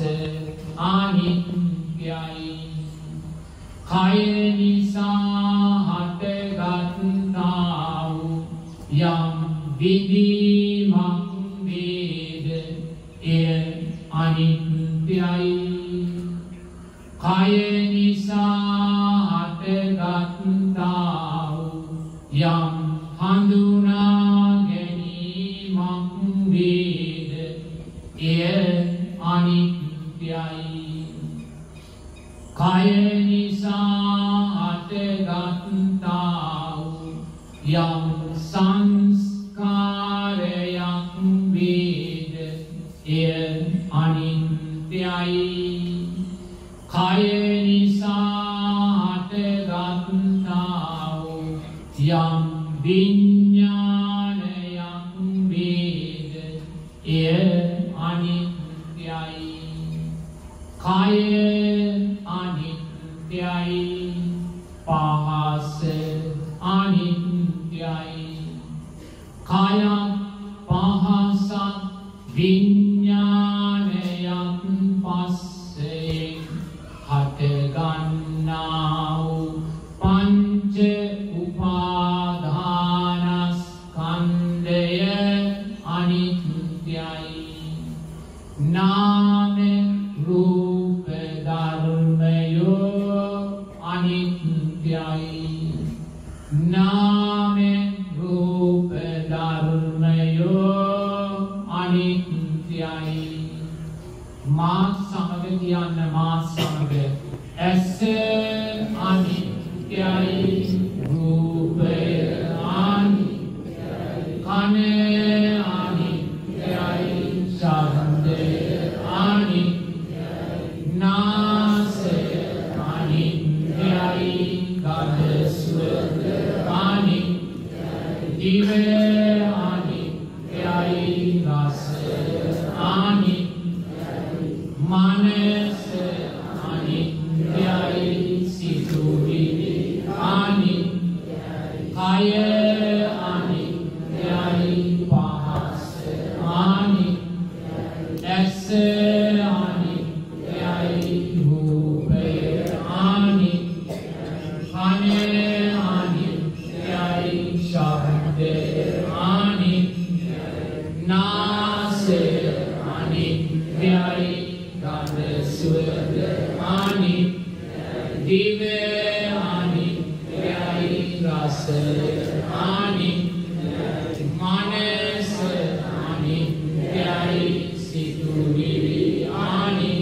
අනිත්‍යයි කය නිසා හටගත්තා වූ යම් විඳීමක් වේද එය අනිත්‍යයි කය නිසා හටගත්තා වූ යම් හඳුනා ගැනීමක් වේද එය අනිත්‍යයි කය නිසා හටගත්තා වූ යම් සංස්කාරයක් වේද එය අනිත්‍යයි කය නිසා හටගත්තා වූ යම් විඥානයක් වේද එය අනිත්‍යයි කය අනිත්‍යයි පහස අනිත්‍යයි කයත් පහසත් විඥානයක් පස්සේ හටගන්නා වූ පංච උපාදානස්කන්ධය අනිත්‍යයි නාම රූප ධර්මයෝ අනිත්‍යයි නාම රූප ධර්මයෝ අනිත්‍යයි මා සමග කියන්න මා සමග ඇස අනිත්‍යයි රූපය අනිත්‍යයි කන අනිත්‍යයි ශබ්දය අනිත්‍යයි නාසය අනිත්‍යයි Dive ani yai ras ani manes ani yai situri ani kaya ani yai pahas ani esse ani yai rupe ani ane ani yai shabde ani nase ani yai gande swade ani dive ani yai rasa ani manes ani yai situri ani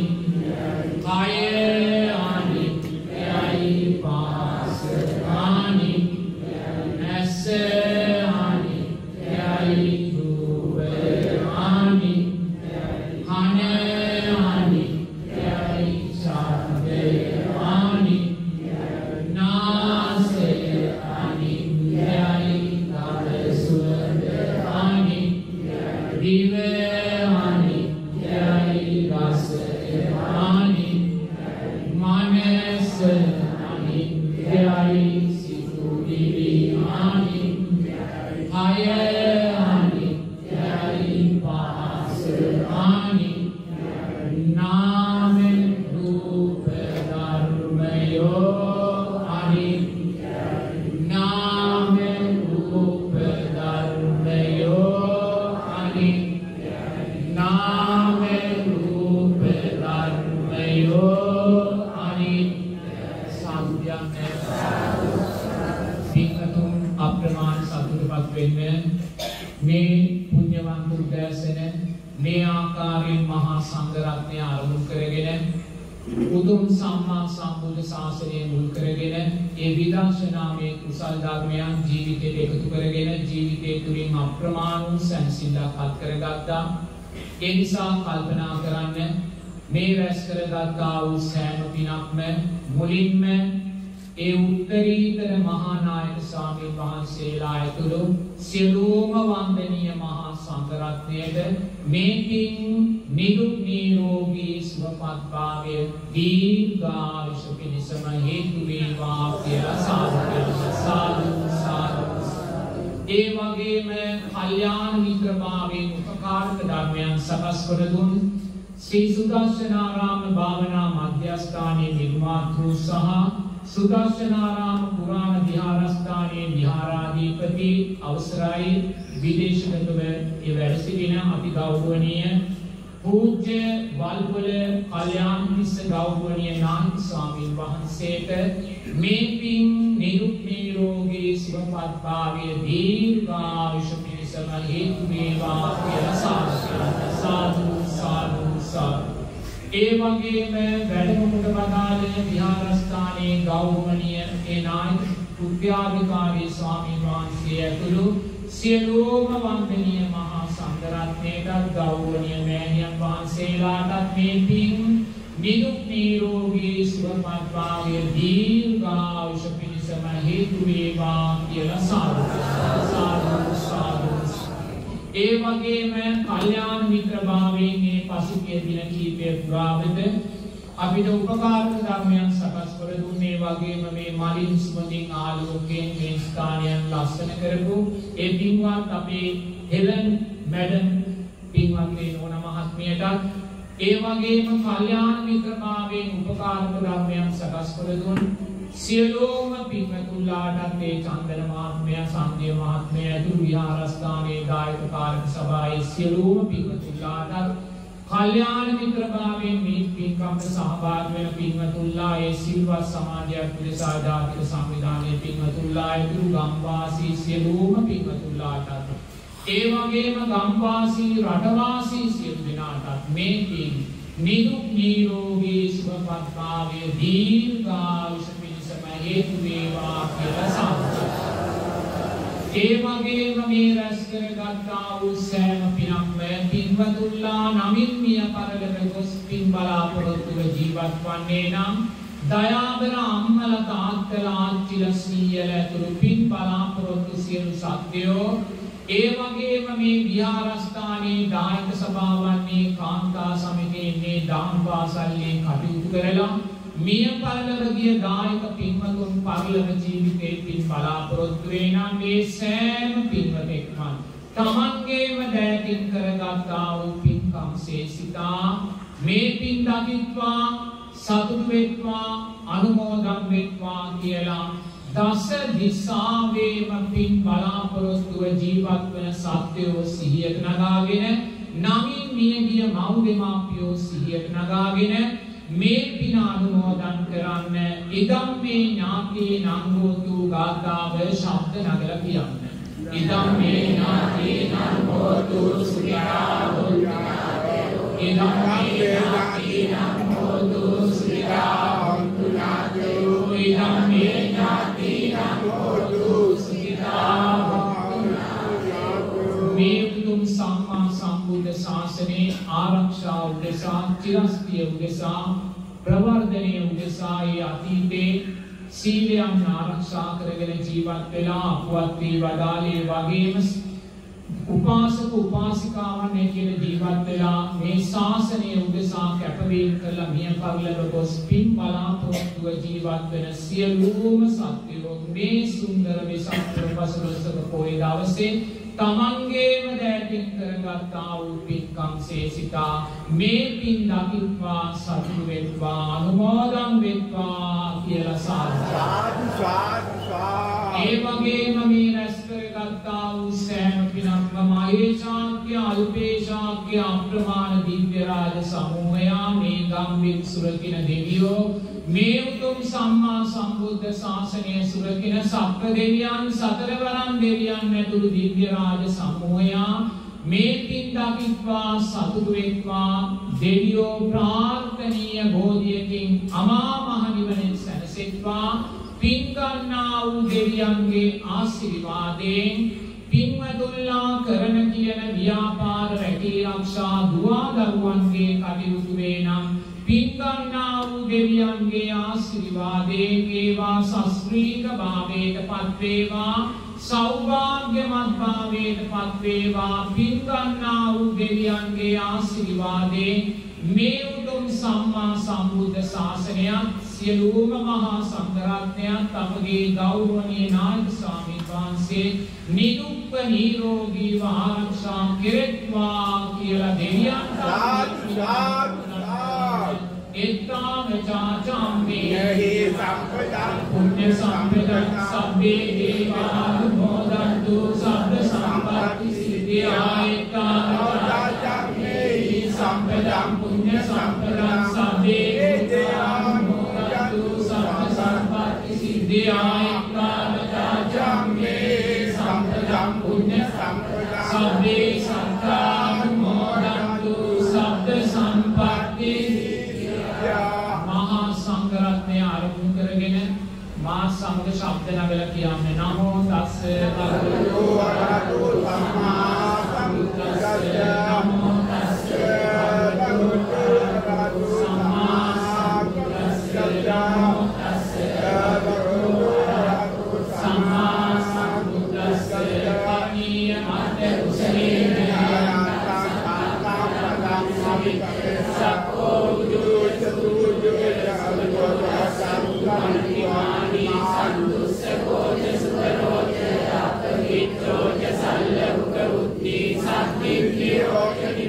kaya ani yai pas ani esse ani yai rupe ani ane ani yai shabde ani nase ani yai gande swade ani dive ani yai rasa ani manes ani yai situri ani kaya ani yai pas ani name rupa dharmayo ani name rupa dharmayo ani name rupa dharmayo ani sadhyane පින්වතුන් අප්‍රමාණ සතුටපත් වෙන්න මේ පුණ්‍යවන්ත උදෑසන මේ ආකාරයෙන් මහා සංඝ රත්නය ආරම්භ කරගෙන උතුම් සම්මා සම්බුද්ධ ශාසනය මුල් කරගෙන ඒ විදර්ශනාමය කුසල් ධර්මයන් ජීවිතයට එකතු කරගෙන ජීවිතය තුළින් අප්‍රමාණ වූ සැනසෙල්ලක් අත් කරගත්තා. ඒ නිසා කල්පනා කරන්න මේ රැස් කරගත්තා වූ සෑම පිනක්ම මුලින්ම ඒ උත්තරීතර මහා නායක ස්වාමීන් වහන්සේලා ඇතුළු සියලුම වන්දනීය මහා සංඝ රත්නයට මේ පින් නිදුක් නිරෝගී සුවපත් භාවය දීර්ඝායුෂ පිණිසම හේතු වේවා කියලා සාදු සාදු. ඒ වගේම කල්යාණ මිත්‍රභාවයෙන් උපකාරක ධර්මයන් සකස් කර දුන් ශ්‍රී සුදර්ශනාරාම භාවනා මධ්‍යස්ථානයේ නිර්මාතෘ සහ සුදර්ශනාරාම පුරාණ විහාරස්ථානයේ විහාරාධිපති අවසරයි විදේශගතව ඒ වැඩ සිටින අති ගෞරවනීය පූජ්‍ය වල්පොල කල්යාණ මිත්‍ර ගෞරවනීය නායක ස්වාමීන් වහන්සේට මේ පින් නිරුක් නිරෝගී සුවපත් භාවය දීර්ඝායුෂ පිණිසම හේතු වේවා කියලා සාදු සාදු සාදු. ඒ වගේම වැඩමුළුට වදාළ විහාරස්ථානයේ ගෞරවනීය ඒ නායක උද්‍යාධිකාරී ස්වාමීන් වහන්සේ ඇතුළු සියලුම වන්දනීය මහා සංඝ රත්නයටත් ගෞරවනීය මෑණියන් වහන්සේලාටත් මේ පින් නිදුක් නිරෝගී සුවපත් භාවය දීර්ඝායුෂ පිණිසම හේතු වේවා කියලා සාදු සාදු. ඒ වගේම කල්යාණ මිත්‍රභාවයෙන් මේ පසුගිය දින කිහිපය පුරාවට අපිට උපකාරක ධර්මයන් සකස් කර දුන්නේ වගේම මේ මලින් සුවඳින් ආලෝකයෙන් මේ ස්ථානයන් ලස්සන කරපු ඒ පින්වත් අපේ හෙලන් මැඩම් පින්වත් නෝන මහත්මියටත් ඒ වගේම කල්යාණ මිත්‍රභාවයෙන් උපකාරක ධර්මයන් සකස් කර දුන් සියලුම පින්වතුන්ලාටත් ඒ චන්දන මහත්මයා සංඝය මහත්මයා ඇතුළු විහාරස්ථානයේ දායක කාර්ය සභාවේ සියලුම පින්වතුන්ලාටත් කල්යාණ මිත්‍රභාවයෙන් මේ පින්කම්ට සහභාගී වෙන පින්වතුන්ලා ඒ සිල්වත් සමාජයක් උදෙසා ජාතික සංවිධානයේ පින්වතුන්ලා ඇතුළු ගම්වාසී සියලුම පින්වතුන්ලාටත් ඒ වගේම ගම්වාසී රටවාසී සියලු දෙනාටත් මේ පින් නිදුක් නිරෝගී සුවපත් භාවය දීර්ඝායුෂ පිණිසම හේතු වේවා කියලා සාදු. ඒ වගේම මේ රැස් කරගත්තා වූ සෑම පිනක්ම පින්වතුන්ලා නමින් මිය පරලොව ගොස් පින් බලාපොරොත්තුව ජීවත් වන්නේ නම් දයාබර අම්මලා තාත්තලා ආච්චිලා සීයලා ඇතුළු පින් බලාපොරොත්තු සියලු සත්වයෝ ඒ වගේම මේ විහාරස්ථානයේ දායක සභාවන්නේ කාන්තා සමිතියේ දාන පාසල්ලේ කටයුතු කරලා මිය පරලොව ගිය දායක පින්වතුන් පරලොව ජීවිතේ පින් බලාපොරොත්තු වෙනා මේ සෑම පින්වතෙක්ම තමන්ගේම දෑතින් කරගත්තා වූ පින්කම් සේසිතා මේ පින් දකිත්වා සතුටු වෙත්වා අනුමෝදන් වෙත්වා කියලා දස දිසාවේම පින් බලාපොරොත්තුව ජීවත් වන සත්වයෝ සිහියට නගාගෙන නමින් මියගිය මව් දෙමාපියෝ සිහියට නගාගෙන මේ පින අනුමෝදන් කරන්න ඉදම් මේ ඥාතී නංගෝතු ගාථාව ශබ්ද නගලා කියන්න. ඉදම් මේ ඥාතී නංගෝතු සුඛිතා හොන්තු ඉදම් මේ ඥාතී නංගෝතු සුඛිතා හොන්තු ඉදම් මේ ඥාතී නංගෝතු සුඛිතා හොන්තු මේ උතුම් සම්මා සම්බුද්ධ ශාසනයේ ආරක්ෂා උදෙසා චිරස්ථිය උදෙසා ප්‍රවර්ධනය උදෙසා ඒ අතීතේ සීලයන් ආරක්ෂා කරගෙන ජීවත් වෙලා අපවත් වී වදාළේ වගේම උපාසක උපාසිකාවන් කියන ජීවත් වෙලා මේ ශාසනය උදෙසා කැපවීම කළා මිය පරලොව ගොස් පින් බලාපොරොත්තුව ජීවත් වෙන සියලුම සත්වයෝ මේ සුන්දර වෙසක් පසළොස්වක පොය දවසේ තමන්ගේම දෑතින් කරගත්තා වූ පින්කම් සේසිතා මේ පින් දකිත්වා සතුටු වෙත්වා අනුමෝදන් වෙත්වා කියලා සාදු ඒ වගේම මේ රැස් කරගත්තා වූ සෑම පිනක්ම මහේශාක්‍ය අල්පේශාක්‍ය අප්‍රමාණ දිව්‍ය රාජ සමූහයා මේ ගම්බින් සුරකින දෙවියෝ මේ උතුම් සම්මා සම්බුද්ධ ශාසනය සුරකින සප්ත දෙවියන් සතරවරන් දෙවියන් ඇතුළු දිව්‍ය රාජ සමූහයා මේ පින් දකිත්වා සතුටු වෙත්වා දෙවියෝ ප්‍රාර්ථනීය බෝධියකින් අමා මහ නිවනෙන් සැනසෙත්වා පින් ගන්නා වූ දෙවියන්ගේ ආශිර්වාදයෙන් පින්වතුන්ලා කරන කියන ව්‍යාපාර රැකී ආරක්ෂා දුවා දරුවන්ගේ කටයුතු වේනම් පින් ගන්නා වූ දෙවියන්ගේ ආශිර්වාදයෙන් ඒවා සස්ත්‍රීක භාවයට පත් වේවා සෞභාග්‍යමත් භාවයට පත් වේවා පින් ගන්නා වූ දෙවියන්ගේ ආශිර්වාදයෙන් මේ උතුම් සම්මා සම්බුද්ධ ශාසනයත් සියලුම මහා සංඝරත්නයත් අපගේ ගෞරවනීය නායක ස්වාමීන් වහන්සේ නිදුක්ව නිරෝගීව ආරක්ෂා කෙරෙත්වා කියලා දෙවියන්ට එත්තාම චාචම්මේ සම්පදං පුඤ්ඤ සම්පදං සබ්බේ දේවානුමෝදන්තු සබ්බ සම්පatti සිද්ධියා එත්තාම චාචම්මේ සම්පදං පුඤ්ඤ සම්පදං සබ්බේ දේවානුමෝදන්තු සබ්බ සම්පatti සිද්ධියා එත්තාම චාචම්මේ සම්පදං පුඤ්ඤ සම්පදං සබ්බේ සත්තානුමෝදන්තු සබ්බ සම්පatti ආරම්භ කරගෙන මා සමග ශබ්ද නගලා කියන්නේ නමෝ තස්ස භගවතු වරහතු සම්මා සම්බුද්දස්ස නමෝ තස්ස භගවතු වරහතු සම්මා සම්බුද්දස්ස නමෝ තස්ස භගවතු වරහතු සම්මා සම්බුද්දස්ස පණිය මත කුසලේ සක්කෝ Paniwani Sandusakoja Sukaroja Apagitoja Sallavuka Buddhi Sattviroja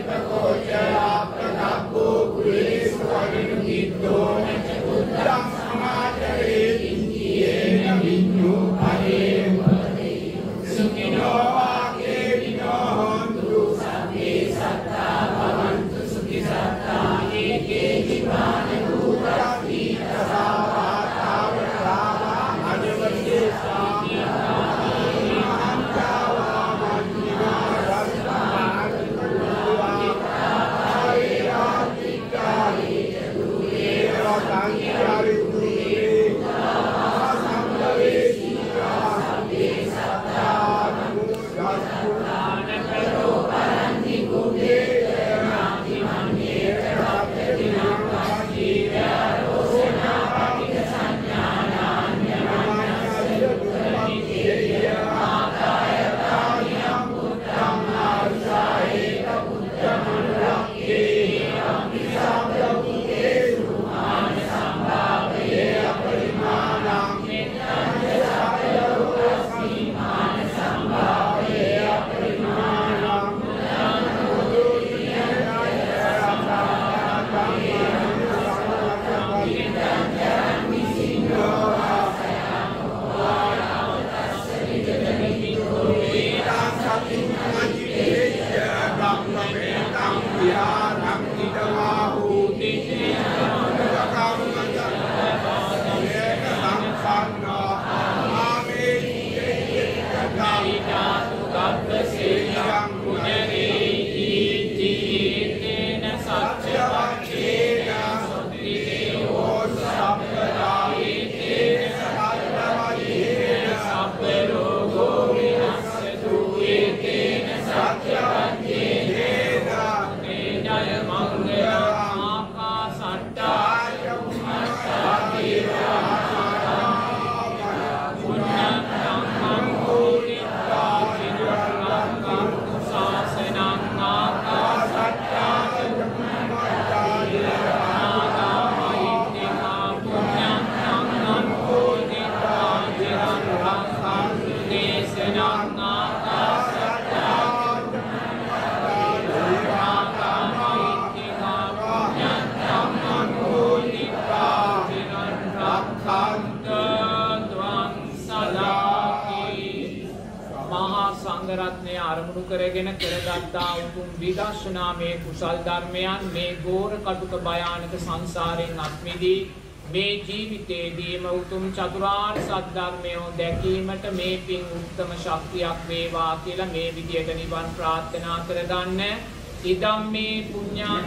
රත්නය අරමුණු කරගෙන කරගත්තා උතුම් විදර්ශනාමය කුසල් ධර්මයන් මේ ගෝර කටුක භයානක සංසාරයෙන් අත්මිදී මේ ජීවිතයේදීම උතුම් චතුරාර්ය සත්‍ය ධර්මය දැකීමට මේ පින් උත්තම ශක්තියක් වේවා කියලා මේ විදියට නිවන් ප්‍රාර්ථනා කරගන්න. ඉදම් මේ පුඤ්ඤං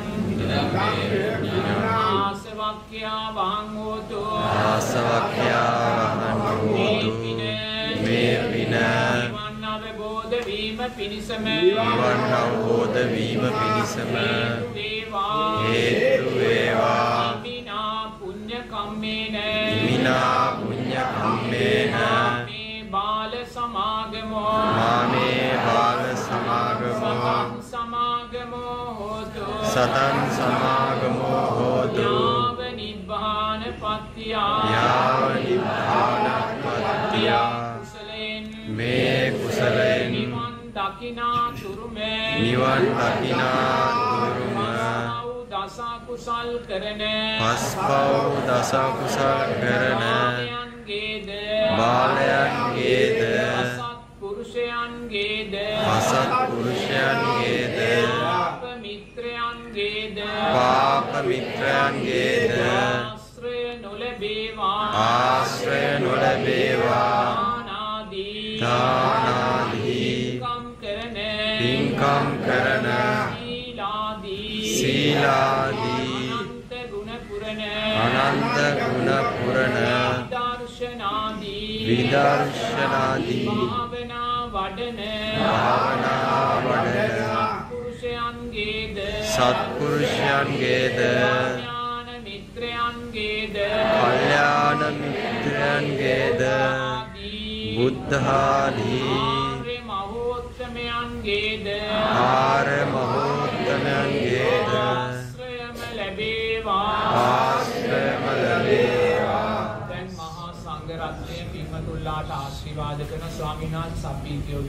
ආසවක්ඛ්‍යා වහං හෝතු මේ පින නිවන් අවබෝධ වීම පිණිසම හේතු වේවා. ඉමිනා පුඤ්ඤ කම්මේන මේ බාල සමාගමෝ සතං සමාගමෝ හෝතු යාව නිබ්බාන පත්තිය මේ කුසලෙන් නිවන් දකිනා තුරුම දස කුසල් කරන බාලයන්ගේද අසත්පුරුෂයන්ගේද පාප මිත්‍රයන්ගේද ආශ්‍රය නොලැබේවා. දානාදී පින්කම් කරන සීලාදී අනන්ත ගුණ පුරණ විදර්ශනාදී භාවනා වඩන සත්පුරුෂයන්ගේද කල්යාණ මිත්‍රයන්ගේද බුද්ධාදී ආර්ය මහෝත්තමයන්ගේද ආශ්‍රයම ලැබේවා. දැන් මහා සංඝ රත්නය පින්වතුන්ලාට ආශිර්වාද කරන ස්වාමීන් වහන්සේ සබ්බීතියෝ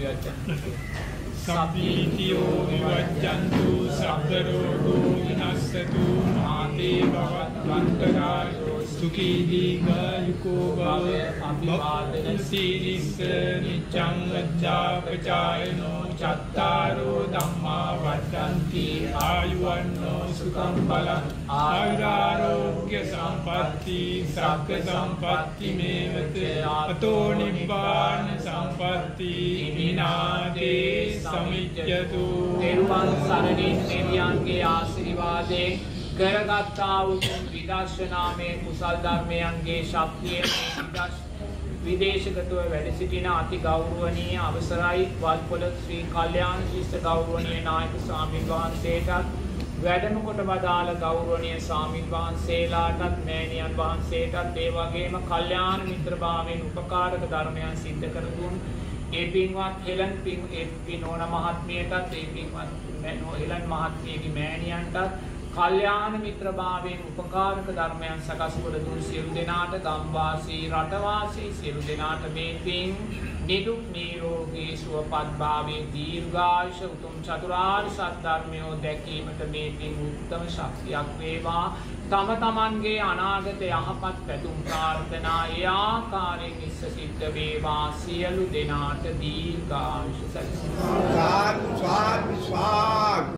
විවජ්ජන්තු සබ්බ රෝගෝ විනස්සතු මාතේ භවත්වන්තරායෝ සුඛී දීඝායුකෝ භව අභිවාදන සීලිස්ස නිච්ඡං වච්ඡාපචායනෝ චත්තාරෝ ධම්මා වඩ්ඩන්ති ආයුවන්නෝ සුඛං බලං ආයුරාෝග්‍ය සම්පatti සග්ග සම්පatti මේවත අතෝ නිබ්බාන සම්පatti විනාතේ සමිච්ඡතු. දේරුවන් සරණින් දෙවියන්ගේ ආශිර්වාදයෙන් කරගත්තා වූ විදර්ශනාමය කුසල් ධර්මයන්ගේ ශක්තියෙන් විදේශගතව වැඩ සිටින අති ගෞරවනීය අවසරයි වල්පොළ ශ්‍රී කල්යාණ ශිෂ්ට ගෞරවනීය නායක ස්වාමීන් වහන්සේටත් වැඩම කොට වදාළ ගෞරවනීය ස්වාමීන් වහන්සේලාටත් මෑණියන් වහන්සේටත් ඒ වගේම කල්යාණ මිත්‍රභාවයෙන් උපකාරක ධර්මයන් සිද්ධ කර දුන් ඒ පින්වත් හෙලන් පිනෝන මහත්මියටත් ඒ පින්වත් හෙලන් මහත්මියගේ මෑණියන්ටත් කල්යාණ මිත්‍රභාවයෙන් උපකාරක ධර්මයන් සකස් කර දුන් සියලු දෙනාට ගම්වාසී රටවාසී සියලු දෙනාට මේ පින් නිදුක් නිරෝගී සුවපත් භාවයේ දීර්ඝායුෂ උතුම් චතුරාර්ය සත්‍ය ධර්මය දැකීමට මේ පින් උත්තම ශක්තියක් වේවා. තම තමන්ගේ අනාගත යහපත් පැතුම් ප්‍රාර්ථනා ඒ ආකාරයෙන් ඉස්ස සිද්ධ වේවා. සියලු දෙනාට දීර්ඝායුෂ සැලසේවා.